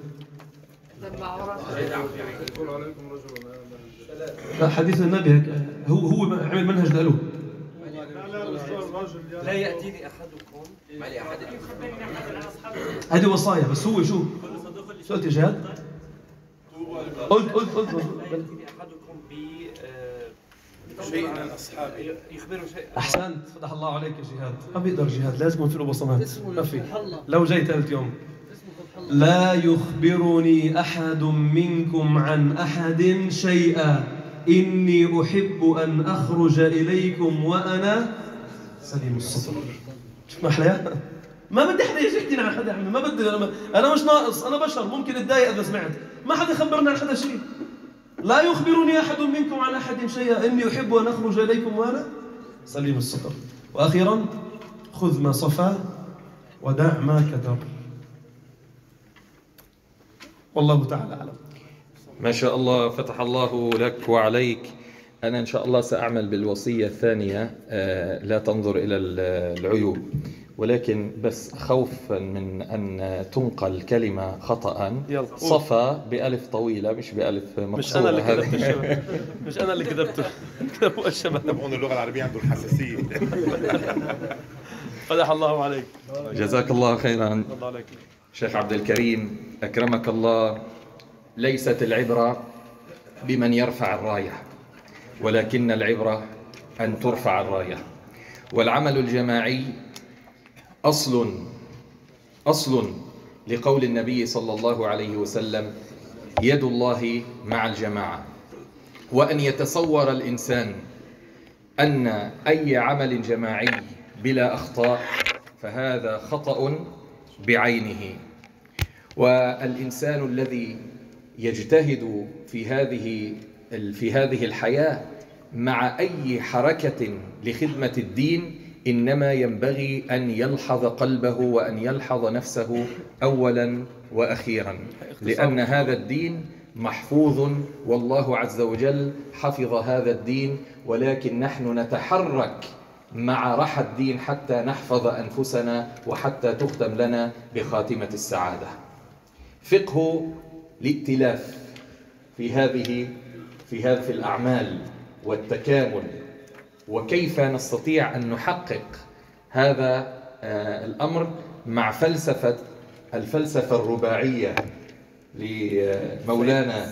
لا، حديث النبي هو هو عمل منهج له.
لا يأتيني أحدكم ما لي أحد
هذه وصايا، بس هو شو سألت جهاد؟ قلت قلت قلت
لا يأتيني أحدكم بشيء من أصحابه يخبره شيء.
أحسنت، فتح الله عليك يا جهاد. ما بيقدر جهاد، لازم يكون في له بصمات. ما في، لو جاي ثالث يوم: لا يخبرني أحد منكم عن أحد شيئا إني أحب أن أخرج إليكم وأنا سليم الصدر. شوف ما أحلى، ما بدي حدا يجي يحكينا عن حدا يا عمي، ما بدي. أنا, أنا مش ناقص، أنا بشر، ممكن أتضايق إذا سمعت. ما حدا يخبرنا عن حدا شيء. لا يخبرني أحد منكم عن أحد شيئا إني أحب أن أخرج إليكم وأنا سليم الصدر. وأخيرا، خذ ما صفى ودع ما كدر. والله تعالى أعلم.
ما شاء الله، فتح الله لك وعليك. أنا إن شاء الله سأعمل بالوصية الثانية، لا تنظر إلى العيوب، ولكن بس خوفا من أن تنقل كلمة خطأ. صفى بألف طويلة مش بألف مقصورة.
مش أنا اللي كتبت الشباب، مش أنا اللي كتبته، كتبوا الشباب.
تبعون اللغة العربية عنده الحساسية.
فتح الله عليك.
جزاك الله خيرا شيخ عبد الكريم، أكرمك الله. ليست العبرة بمن يرفع الراية، ولكن العبرة أن ترفع الراية. والعمل الجماعي أصل أصل لقول النبي صلى الله عليه وسلم: يد الله مع الجماعة. وأن يتصور الإنسان أن أي عمل جماعي بلا أخطاء فهذا خطأ بعينه. والإنسان الذي يجتهد في هذه في هذه الحياة مع أي حركة لخدمة الدين إنما ينبغي أن يلحظ قلبه وأن يلحظ نفسه أولا وأخيرا، لأن هذا الدين محفوظ، والله عز وجل حفظ هذا الدين، ولكن نحن نتحرك مع رحى الدين حتى نحفظ أنفسنا وحتى تختم لنا بخاتمة السعادة. فقه الائتلاف في هذه في هذه الأعمال والتكامل، وكيف نستطيع أن نحقق هذا الأمر مع فلسفة الفلسفة الرباعية لمولانا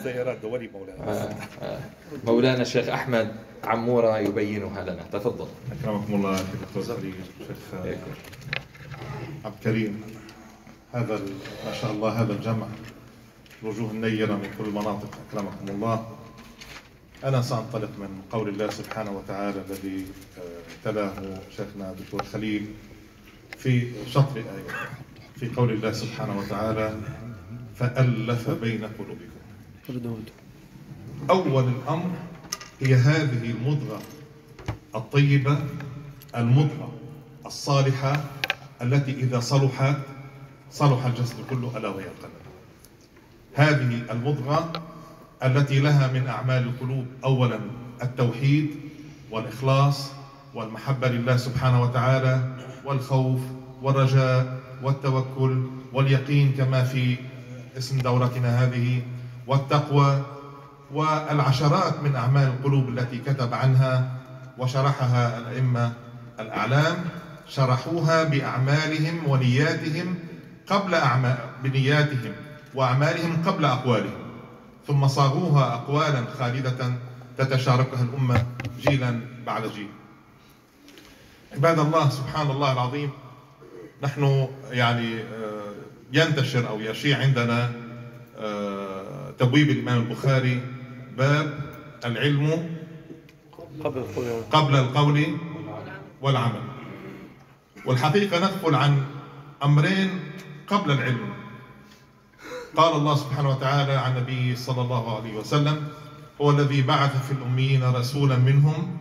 مولانا الشيخ أحمد عمورة يبينها لنا. تفضل.
أكرمكم الله دكتور خليل. شيخ عبد الكريم، هذا ما شاء الله هذا الجمع، الوجوه النيرة من كل المناطق، أكرمكم الله. أنا سأنطلق من قول الله سبحانه وتعالى الذي تلاه شيخنا الدكتور خليل في شطر آية، في قول الله سبحانه وتعالى: فألف بين قلوبكم. أول الأمر هي هذه المضغة الطيبة، المضغة الصالحة التي إذا صلحت صلح الجسد كله، ألا وهي القلب. هذه المضغة التي لها من أعمال القلوب أولا التوحيد والإخلاص والمحبة لله سبحانه وتعالى والخوف والرجاء والتوكل واليقين كما في اسم دورتنا هذه، والتقوى، والعشرات من أعمال القلوب التي كتب عنها وشرحها الأئمة الأعلام، شرحوها بأعمالهم ونياتهم قبل أعمال بنياتهم وأعمالهم قبل أقوالهم، ثم صاغوها أقوالا خالدة تتشاركها الأمة جيلا بعد جيل. عباد الله، سبحان الله العظيم، نحن يعني ينتشر أو يشيع عندنا تبويب الإمام البخاري باب العلم قبل القول والعمل، والحقيقة نغفل عن أمرين قبل العلم. قال الله سبحانه وتعالى عن نبيه صلى الله عليه وسلم: هو الذي بعث في الأميين رسولا منهم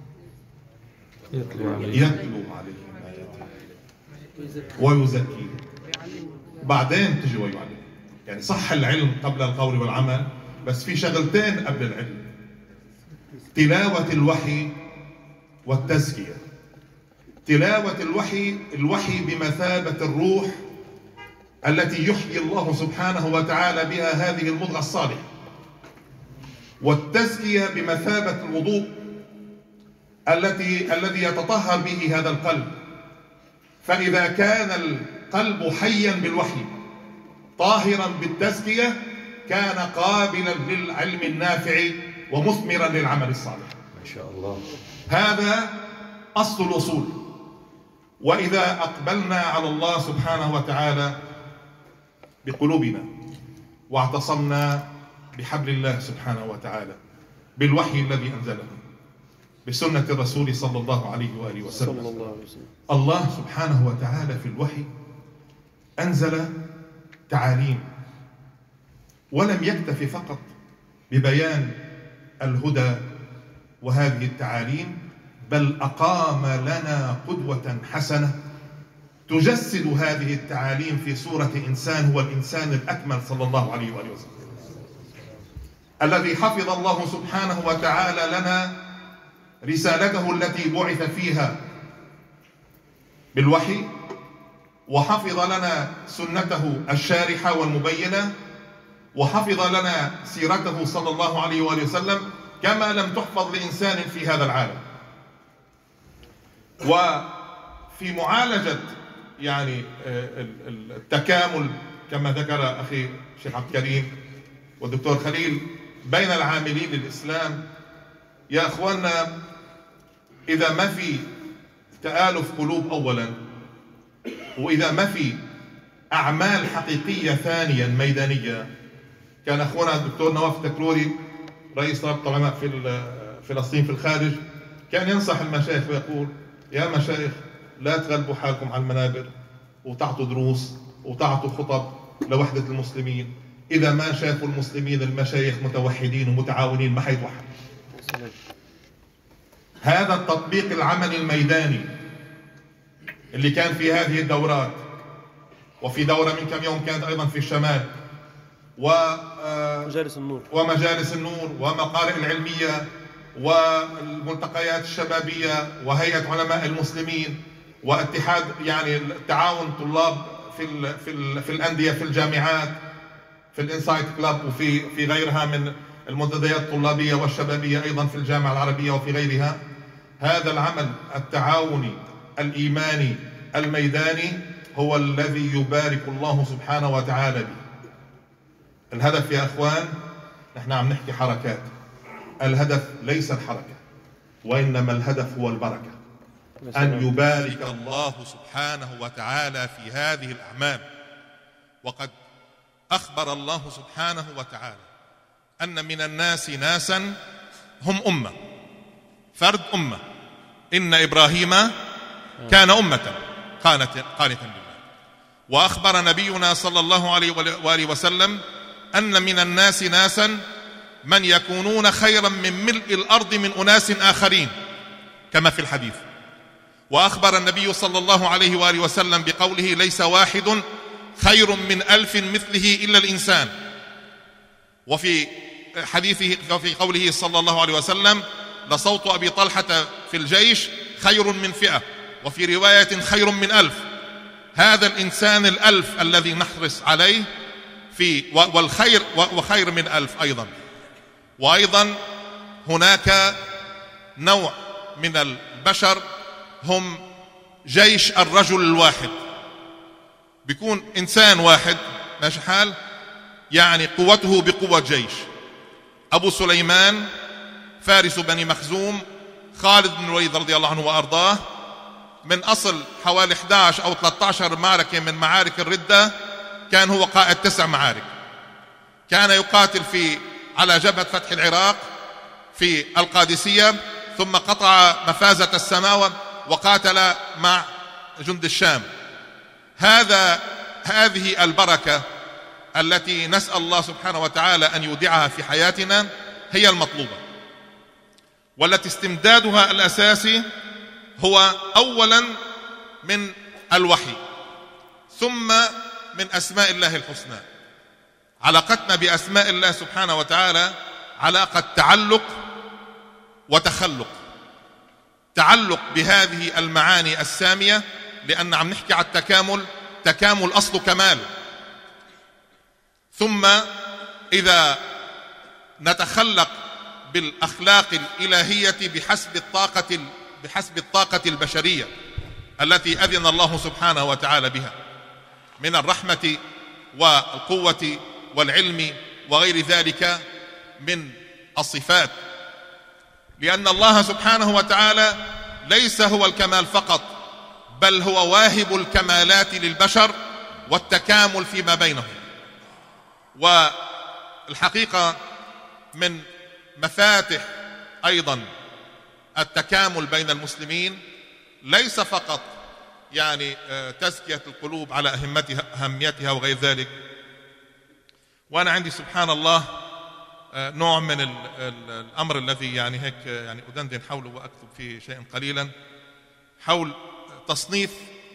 يتلو عليهم آياته ويزكيهم. بعدين تجي ويعلم، يعني صح العلم قبل القول والعمل، بس في شغلتين قبل العلم: تلاوة الوحي والتزكية. تلاوة الوحي، الوحي بمثابة الروح التي يحيي الله سبحانه وتعالى بها هذه المضغة الصالحة، والتزكية بمثابة الوضوء التي الذي يتطهر به هذا القلب. فإذا كان القلب حيا بالوحي طاهرا بالتزكية كان قابلا للعلم النافع ومثمرا للعمل الصالح.
ما شاء الله.
هذا أصل الأصول. وإذا أقبلنا على الله سبحانه وتعالى بقلوبنا واعتصمنا بحبل الله سبحانه وتعالى، بالوحي الذي أنزله، بسنة الرسول صلى الله عليه وآله وسلم، الله سبحانه وتعالى في الوحي أنزل تعاليم، ولم يكتف فقط ببيان الهدى وهذه التعاليم، بل أقام لنا قدوة حسنة تجسد هذه التعاليم في صورة إنسان، هو الإنسان الأكمل صلى الله عليه وآله وسلم، الذي حفظ الله سبحانه وتعالى لنا رسالته التي بعث فيها بالوحي، وحفظ لنا سنته الشارحة والمبينة، وحفظ لنا سيرته صلى الله عليه وآله وسلم كما لم تحفظ لإنسان في هذا العالم. وفي معالجة يعني التكامل كما ذكر أخي الشيخ عبد الكريم والدكتور خليل بين العاملين للإسلام، يا أخواننا، إذا ما في تآلف قلوب أولا، وإذا ما في أعمال حقيقية ثانيا ميدانية، كان أخونا الدكتور نواف التكروري رئيس رابطة العلماء في فلسطين في الخارج كان ينصح المشايخ ويقول: يا مشايخ، لا تغلبوا حالكم على المنابر وتعطوا دروس وتعطوا خطب لوحدة المسلمين، إذا ما شافوا المسلمين المشايخ متوحدين ومتعاونين ما حيتوحد. هذا التطبيق العملي الميداني اللي كان في هذه الدورات، وفي دورة من كم يوم كانت أيضا في الشمال، ومجالس النور ومجالس النور ومقارئ العلمية والملتقيات الشبابية وهيئة علماء المسلمين واتحاد يعني التعاون طلاب في ال في ال في الأندية في الجامعات في الانسايت كلاب وفي في غيرها من المنتديات الطلابية والشبابية أيضا في الجامعة العربية وفي غيرها. هذا العمل التعاوني الإيماني الميداني هو الذي يبارك الله سبحانه وتعالى به. الهدف يا أخوان، نحن عم نحكي حركات، الهدف ليس الحركة، وإنما الهدف هو البركة، أن يبارك الله سبحانه وتعالى في هذه الأعمال، وقد أخبر الله سبحانه وتعالى أن من الناس ناسا هم أمة، فرد أمة. إن إبراهيم كان أمة قانتا لله. وأخبر نبينا صلى الله عليه وآله وسلم أن من الناس ناسا من يكونون خيرا من ملء الأرض من أناس آخرين كما في الحديث. وأخبر النبي صلى الله عليه وآله وسلم بقوله: ليس واحد خير من ألف مثله إلا الإنسان. وفي حديثه في قوله صلى الله عليه وسلم: لصوت أبي طلحة في الجيش خير من فئة، وفي رواية خير من ألف. هذا الإنسان الألف الذي نحرص عليه في والخير وخير من ألف أيضا. وأيضا هناك نوع من البشر هم جيش الرجل الواحد. بيكون إنسان واحد ماشي حال، يعني قوته بقوة جيش. أبو سليمان فارس بني مخزوم خالد بن الوليد رضي الله عنه وأرضاه، من أصل حوالي إحدى عشر أو ثلاثة عشر معركة من معارك الردة، كان هو قائد تسع معارك. كان يقاتل في على جبهة فتح العراق في القادسية، ثم قطع مفازة السماوة وقاتل مع جند الشام. هذا هذه البركة التي نسأل الله سبحانه وتعالى أن يودعها في حياتنا هي المطلوبة، والتي استمدادها الأساسي هو أولا من الوحي، ثم من أسماء الله الحسنى. علاقتنا بأسماء الله سبحانه وتعالى علاقة تعلق وتخلق. تعلق بهذه المعاني السامية، لأن عم نحكي على التكامل، تكامل أصل كمال. ثم إذا نتخلق بالأخلاق الإلهية بحسب الطاقة بحسب الطاقة البشرية التي أذن الله سبحانه وتعالى بها من الرحمة والقوة والعلم وغير ذلك من الصفات. لأن الله سبحانه وتعالى ليس هو الكمال فقط، بل هو واهب الكمالات للبشر والتكامل فيما بينهم. والحقيقة من مفاتح أيضا التكامل بين المسلمين ليس فقط يعني تزكية القلوب على أهمتها أهميتها وغير ذلك. وأنا عندي سبحان الله نوع من الأمر الذي يعني هيك يعني أدندن حوله وأكتب فيه شيئا قليلا حول تصنيف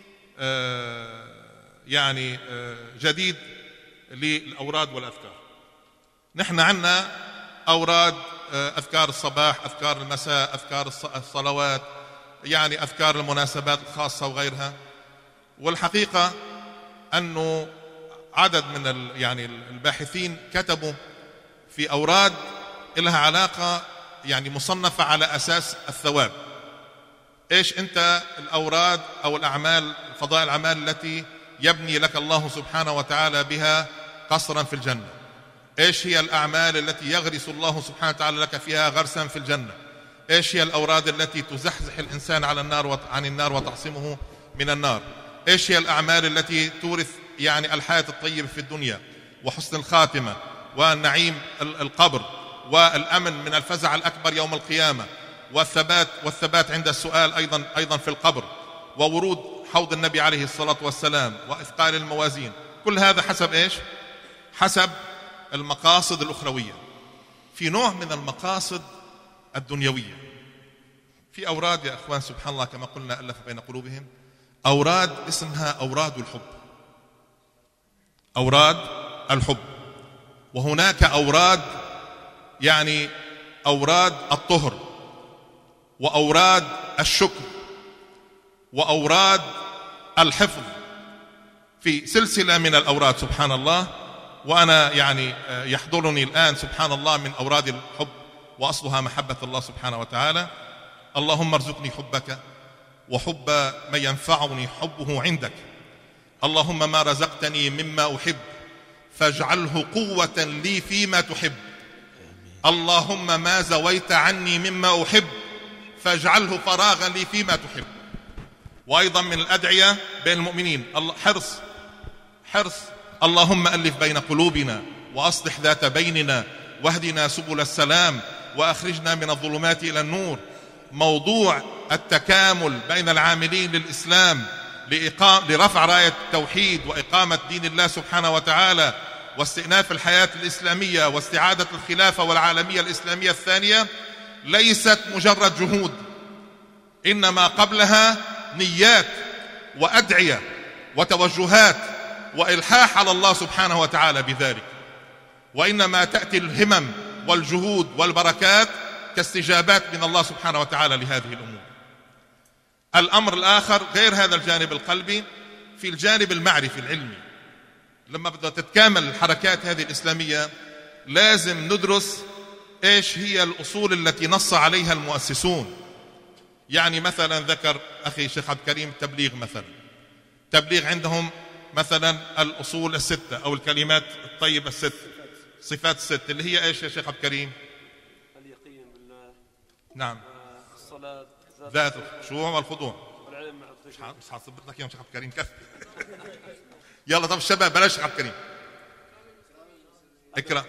يعني جديد للأوراد والأذكار. نحن عندنا أوراد أذكار الصباح، أذكار المساء، أذكار الصلوات، يعني أذكار المناسبات الخاصة وغيرها. والحقيقة أنه عدد من يعني الباحثين كتبوا في أوراد لها علاقة يعني مصنفة على أساس الثواب. إيش أنت الأوراد أو الأعمال فضائل الأعمال التي يبني لك الله سبحانه وتعالى بها قصرا في الجنة؟ إيش هي الأعمال التي يغرس الله سبحانه وتعالى لك فيها غرسا في الجنة؟ إيش هي الأوراد التي تزحزح الإنسان على النار عن النار وتعصمه من النار؟ إيش هي الأعمال التي تورث يعني الحياة الطيبة في الدنيا وحسن الخاتمة والنعيم القبر والأمن من الفزع الأكبر يوم القيامة والثبات والثبات عند السؤال أيضا أيضا في القبر وورود حوض النبي عليه الصلاة والسلام وإثقال الموازين. كل هذا حسب إيش؟ حسب المقاصد الأخروية. في نوع من المقاصد الدنيوية في أوراد يا أخوان سبحان الله كما قلنا ألف بين قلوبهم، أوراد اسمها أوراد الحب، أوراد الحب. وهناك أوراد يعني أوراد الطهر وأوراد الشكر وأوراد الحفظ، في سلسلة من الأوراد سبحان الله. وأنا يعني يحضرني الآن سبحان الله من أوراد الحب وأصلها محبة الله سبحانه وتعالى. اللهم ارزقني حبك وحب من ينفعني حبه عندك. اللهم ما رزقتني مما أحب فاجعله قوة لي فيما تحب. اللهم ما زويت عني مما أحب فاجعله فراغا لي فيما تحب. وأيضا من الأدعية بين المؤمنين الله حرص حرص اللهم ألف بين قلوبنا وأصلح ذات بيننا واهدنا سبل السلام وأخرجنا من الظلمات إلى النور. موضوع التكامل بين العاملين للإسلام لرفع راية التوحيد وإقامة دين الله سبحانه وتعالى واستئناف الحياة الإسلامية واستعادة الخلافة والعالمية الإسلامية الثانية ليست مجرد جهود، إنما قبلها نيات وأدعية وتوجهات وإلحاح على الله سبحانه وتعالى بذلك، وإنما تأتي الهمم والجهود والبركات كاستجابات من الله سبحانه وتعالى لهذه الأمور. الأمر الآخر غير هذا الجانب القلبي، في الجانب المعرفي العلمي. لما بدها تتكامل الحركات هذه الإسلامية لازم ندرس إيش هي الأصول التي نص عليها المؤسسون. يعني مثلا ذكر أخي الشيخ عبد الكريم تبليغ، مثلا تبليغ عندهم مثلا الأصول الستة أو الكلمات الطيبة الست، صفات الست اللي هي إيش يا شيخ عبد الكريم؟
اليقين بالله،
نعم،
الصلاة
ذات الخشوع والخضوع.
والعلم مع الخشوع.
مش حاصبت لك يا شيخ عبد الكريم كفي. يلا طب الشباب بلاش شيخ عبد الكريم اقرأ.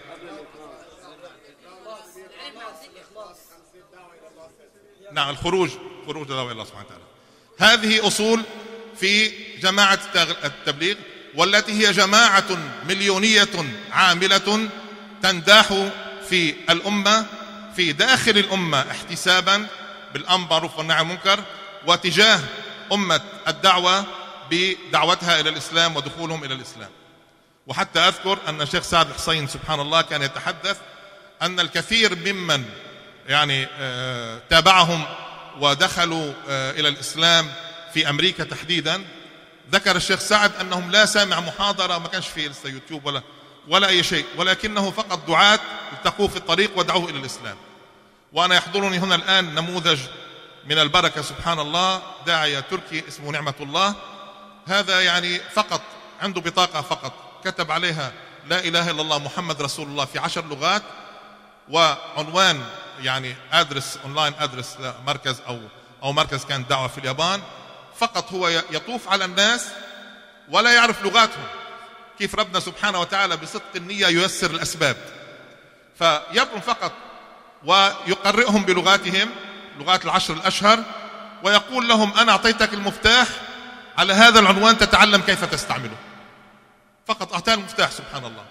نعم، الخروج خروج دعوة الله سبحانه وتعالى. هذه أصول في جماعة التبليغ، والتي هي جماعة مليونية عاملة تنداح في الأمة، في داخل الأمة احتسابا بالأمر بالمعروف والنهي عن المنكر، وتجاه أمة الدعوة بدعوتها إلى الإسلام ودخولهم إلى الإسلام. وحتى أذكر أن الشيخ سعد الحسين سبحان الله كان يتحدث أن الكثير ممن يعني آه تابعهم ودخلوا آه إلى الإسلام في أمريكا تحديدا، ذكر الشيخ سعد أنهم لا سامع محاضرة، ما كانش في لسه يوتيوب ولا ولا أي شيء، ولكنه فقط دعاة التقوه في الطريق ودعوه إلى الإسلام. وأنا يحضرني هنا الآن نموذج من البركة سبحان الله، داعية تركي اسمه نعمة الله. هذا يعني فقط عنده بطاقة فقط كتب عليها لا إله إلا الله محمد رسول الله في عشر لغات، وعنوان يعني أدرس أونلاين أدرس مركز أو أو مركز كان دعوة في اليابان. فقط هو يطوف على الناس ولا يعرف لغاتهم، كيف ربنا سبحانه وتعالى بصدق النية ييسر الأسباب، فيبرم فقط ويقرئهم بلغاتهم، لغات العشر الأشهر، ويقول لهم أنا أعطيتك المفتاح، على هذا العنوان تتعلم كيف تستعمله. فقط أعطاه المفتاح سبحان الله.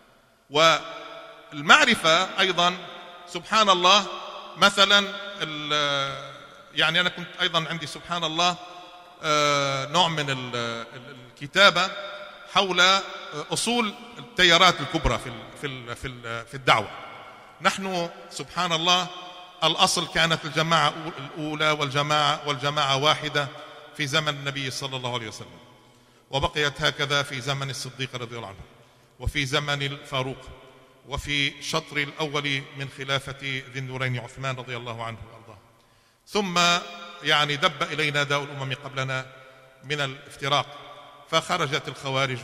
والمعرفة أيضا سبحان الله، مثلا يعني أنا كنت أيضا عندي سبحان الله نوع من الكتابة حول أصول التيارات الكبرى في في الدعوة. نحن سبحان الله الأصل كانت الجماعة الأولى والجماعة والجماعة واحدة في زمن النبي صلى الله عليه وسلم، وبقيت هكذا في زمن الصديق رضي الله عنه، وفي زمن الفاروق، وفي شطر الأول من خلافة ذي النورين عثمان رضي الله عنه وأرضاه. ثم يعني دب إلينا داء الأمم قبلنا من الافتراق، فخرجت الخوارج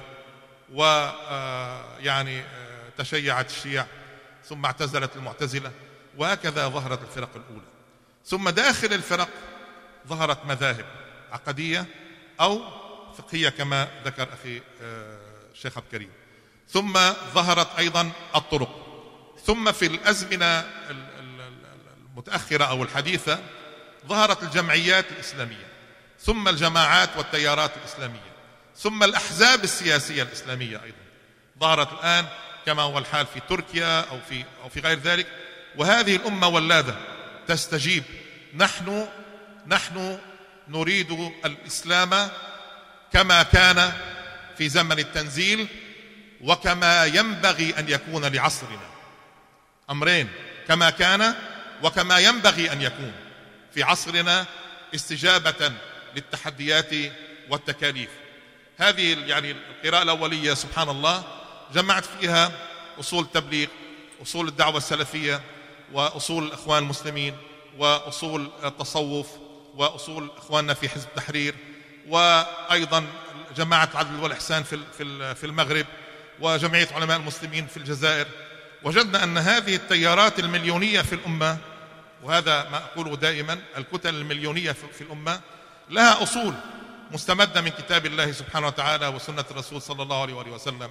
ويعني تشيعت الشيع، ثم اعتزلت المعتزلة، وهكذا ظهرت الفرق الأولى. ثم داخل الفرق ظهرت مذاهب عقدية أو فقهية كما ذكر أخي الشيخ عبد الكريم. ثم ظهرت أيضا الطرق. ثم في الأزمنة المتأخرة أو الحديثة ظهرت الجمعيات الإسلامية، ثم الجماعات والتيارات الإسلامية، ثم الأحزاب السياسية الإسلامية أيضا ظهرت الآن كما هو الحال في تركيا أو في أو في غير ذلك. وهذه الأمة ولادة تستجيب. نحن نحن نريد الإسلام كما كان في زمن التنزيل وكما ينبغي أن يكون لعصرنا، أمرين، كما كان وكما ينبغي أن يكون في عصرنا استجابة للتحديات والتكاليف. هذه يعني القراءة الأولية سبحان الله جمعت فيها أصول التبليغ، أصول الدعوة السلفية، وأصول الإخوان المسلمين، وأصول التصوف، وأصول إخواننا في حزب التحرير، وأيضا جماعة العدل والإحسان في في المغرب، وجمعية علماء المسلمين في الجزائر. وجدنا أن هذه التيارات المليونية في الأمة، وهذا ما أقوله دائما، الكتل المليونية في الأمة لها أصول مستمدة من كتاب الله سبحانه وتعالى وسنة الرسول صلى الله عليه وآله وسلم.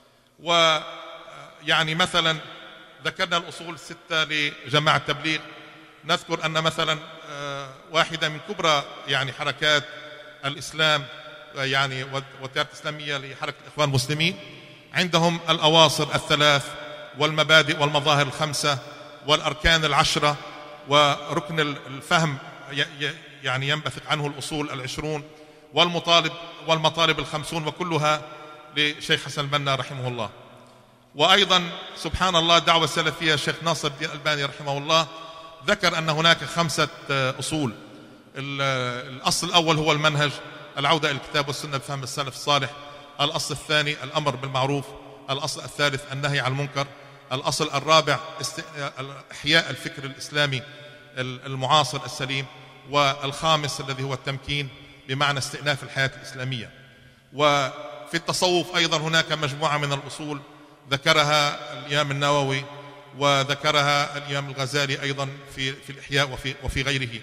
ويعني مثلا ذكرنا الأصول الستة لجماعة التبليغ، نذكر أن مثلا واحدة من كبرى يعني حركات الإسلام يعني والتيارات الإسلامية لحركة الإخوان المسلمين عندهم الأواصر الثلاث والمبادئ والمظاهر الخمسة والأركان العشرة وركن الفهم يعني ينبثق عنه الأصول العشرون والمطالب والمطالب الخمسون، وكلها لشيخ حسن البنا رحمه الله. وأيضا سبحان الله الدعوة السلفية الشيخ ناصر الدين الألباني رحمه الله ذكر أن هناك خمسة أصول. الأصل الأول هو المنهج، العودة إلى الكتاب والسنة بفهم السلف الصالح. الأصل الثاني الأمر بالمعروف. الأصل الثالث النهي عن المنكر. الأصل الرابع إحياء الفكر الإسلامي المعاصر السليم. والخامس الذي هو التمكين بمعنى استئناف الحياة الإسلامية. وفي التصوف أيضا هناك مجموعة من الأصول ذكرها الإمام النووي وذكرها الإمام الغزالي أيضا في في الإحياء وفي وفي غيره.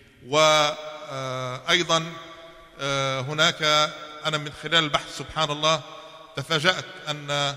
وأيضا هناك أنا من خلال البحث سبحان الله تفاجأت أن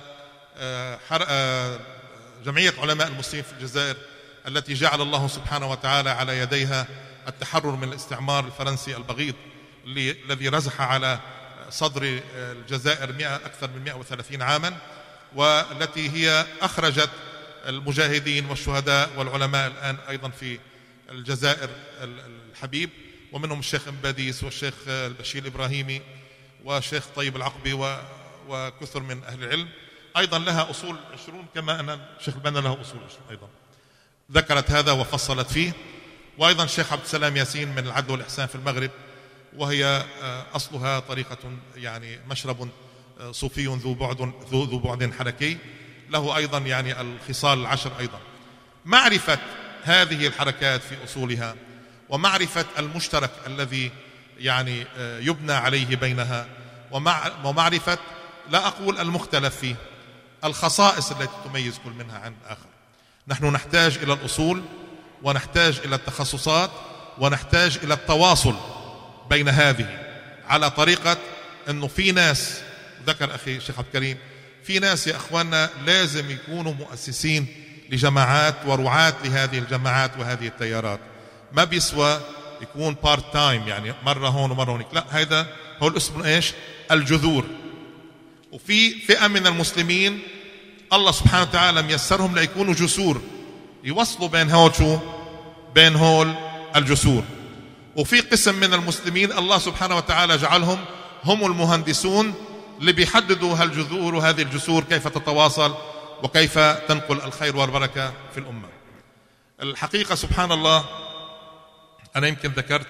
جمعية علماء المسلمين في الجزائر التي جعل الله سبحانه وتعالى على يديها التحرر من الاستعمار الفرنسي البغيض الذي رزح على صدر الجزائر مئة أكثر من مئة وثلاثين عاما، والتي هي أخرجت المجاهدين والشهداء والعلماء الآن أيضا في الجزائر الحبيب، ومنهم الشيخ مباديس والشيخ البشير الإبراهيمي والشيخ طيب العقبي وكثر من أهل العلم. أيضا لها أصول عشرون كما أن الشيخ البنا له أصول عشرون أيضا ذكرت هذا وفصلت فيه. وأيضا الشيخ عبد السلام ياسين من العدل والإحسان في المغرب، وهي أصلها طريقة يعني مشرب صوفي ذو بعد ذو بعد حركي، له أيضا يعني الخصال العشر. أيضا معرفة هذه الحركات في أصولها ومعرفة المشترك الذي يعني يبنى عليه بينها، ومعرفة لا أقول المختلف فيه، الخصائص التي تميز كل منها عن الآخر. نحن نحتاج إلى الأصول ونحتاج إلى التخصصات ونحتاج إلى التواصل بين هذه، على طريقة أنه في ناس ذكر أخي الشيخ عبد الكريم، في ناس يا أخواننا لازم يكونوا مؤسسين لجماعات ورعاة لهذه الجماعات وهذه التيارات. ما بيسوى يكون بارت تايم يعني مرة هون ومرة هونيك، لا، هذا هو الاسم ايش؟ الجذور. وفي فئة من المسلمين الله سبحانه وتعالى ميسرهم ليكونوا جسور يوصلوا بين هول شو بين هول الجسور. وفي قسم من المسلمين الله سبحانه وتعالى جعلهم هم المهندسون اللي بيحددوا هالجذور وهذه الجسور كيف تتواصل وكيف تنقل الخير والبركة في الأمة. الحقيقة سبحان الله أنا يمكن ذكرت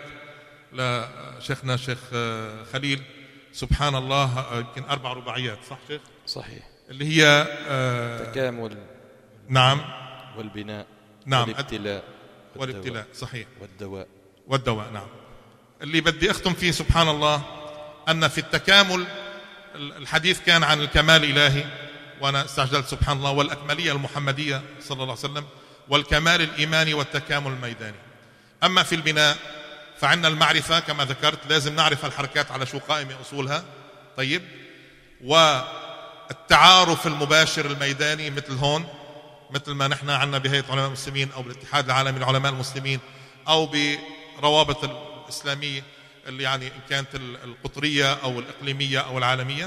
لشيخنا الشيخ خليل سبحان الله يمكن أربع رباعيات، صح شيخ؟
صحيح،
اللي هي
التكامل
نعم
والبناء
نعم
والابتلاء
والابتلاء صحيح
والدواء
والدواء نعم. اللي بدي أختم فيه سبحان الله أن في التكامل الحديث كان عن الكمال الإلهي، وأنا استعجلت سبحان الله، والأكملية المحمدية صلى الله عليه وسلم، والكمال الإيماني والتكامل الميداني. أما في البناء فعندنا المعرفة كما ذكرت، لازم نعرف الحركات على شو قائمة أصولها، طيب، والتعارف المباشر الميداني مثل هون، مثل ما نحن عندنا بهيئة علماء المسلمين أو بالاتحاد العالمي لعلماء المسلمين أو بروابط الإسلامية اللي يعني إن كانت القطرية أو الإقليمية أو العالمية.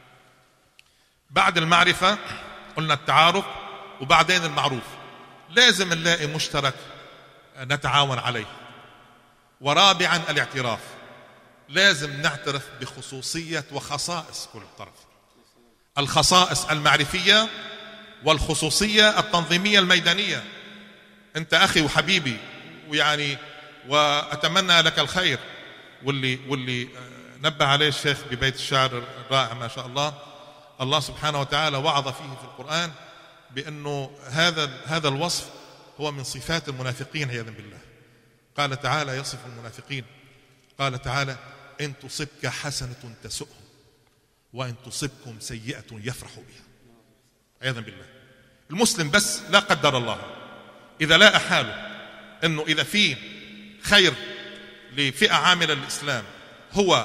بعد المعرفة قلنا التعارف، وبعدين المعروف. لازم نلاقي مشترك نتعاون عليه. ورابعا الاعتراف، لازم نعترف بخصوصية وخصائص كل طرف، الخصائص المعرفية والخصوصية التنظيمية الميدانية. أنت أخي وحبيبي ويعني وأتمنى لك الخير، واللي واللي نبه عليه الشيخ ببيت الشعر الرائع ما شاء الله، الله سبحانه وتعالى وعظ فيه في القرآن بأنه هذا هذا الوصف هو من صفات المنافقين عياذا بالله. قال تعالى يصف المنافقين، قال تعالى إن تصبك حسنة تسؤهم وإن تصبكم سيئة يفرحوا بها عياذا بالله. المسلم بس لا قدر الله إذا لا حاله أنه إذا في خير لفئة عاملة للإسلام هو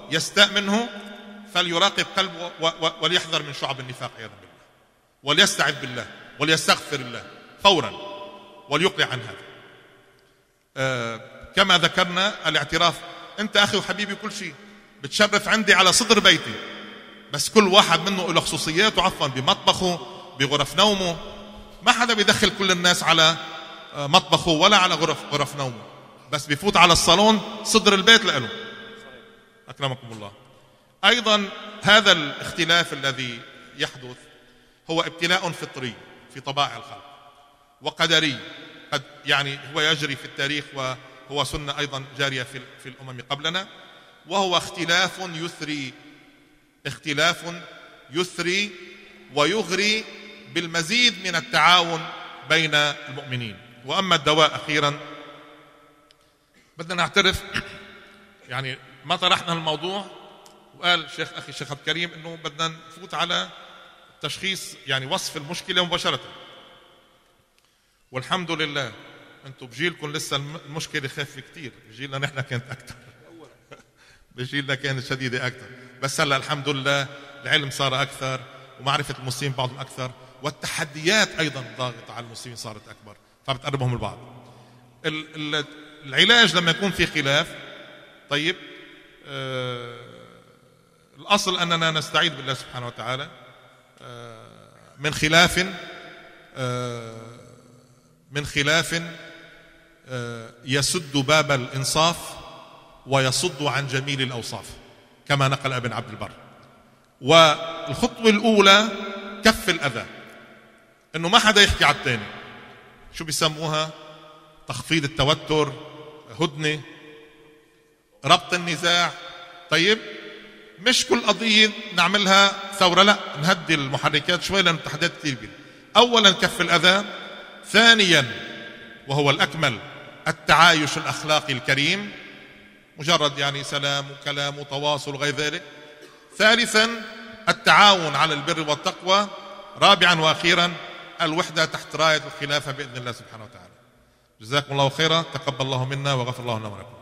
يستاء منه فليراقب قلبه وليحذر من شعب النفاق عياذا بالله، وليستعذ بالله وليستغفر الله فورا وليقلع عن هذا. آه كما ذكرنا الاعتراف. انت اخي وحبيبي كل شيء بتشرف عندي على صدر بيتي، بس كل واحد منه له خصوصياته، عفوا بمطبخه بغرف نومه. ما حدا بيدخل كل الناس على مطبخه ولا على غرف غرف نومه، بس بيفوت على الصالون صدر البيت لإله. أكرمكم الله. أيضا هذا الاختلاف الذي يحدث هو ابتلاء فطري في طبائع الخلق وقدري، قد يعني هو يجري في التاريخ وهو سنة أيضا جارية في في الأمم قبلنا، وهو اختلاف يثري اختلاف يثري ويغري بالمزيد من التعاون بين المؤمنين. وأما الدواء أخيرا، بدنا نعترف يعني ما طرحنا الموضوع، وقال شيخ أخي الشيخ عبد الكريم إنه بدنا نفوت على تشخيص يعني وصف المشكلة مباشرة. والحمد لله أنتم بجيلكم لسه المشكلة خفيفة كتير، بجيلنا نحن كانت أكثر بجيلنا كانت شديدة أكثر، بس هلا الحمد لله العلم صار أكثر ومعرفة المسلمين بعضهم أكثر، والتحديات أيضا ضاغطة على المسلمين صارت أكبر، فبتقربهم البعض. العلاج لما يكون في خلاف، طيب آه الأصل أننا نستعيذ بالله سبحانه وتعالى آه من خلاف آه من خلاف آه يسد باب الإنصاف ويصد عن جميل الأوصاف، كما نقل ابن عبد البر. والخطوة الأولى كف الأذى، إنه ما حدا يحكي على الثاني. شو بيسموها؟ تخفيض التوتر، هدنة، ربط النزاع. طيب مش كل قضية نعملها ثورة، لا، نهدي المحركات شوي لأن التحديات كثير كبيرة. أولا كف الأذى، ثانيا وهو الأكمل التعايش الأخلاقي الكريم، مجرد يعني سلام وكلام وتواصل وغير ذلك. ثالثا التعاون على البر والتقوى. رابعا وأخيرا الوحدة تحت راية الخلافة بإذن الله سبحانه وتعالى. جزاكم الله خيرا، تقبل الله منا وغفر الله لنا ولكم.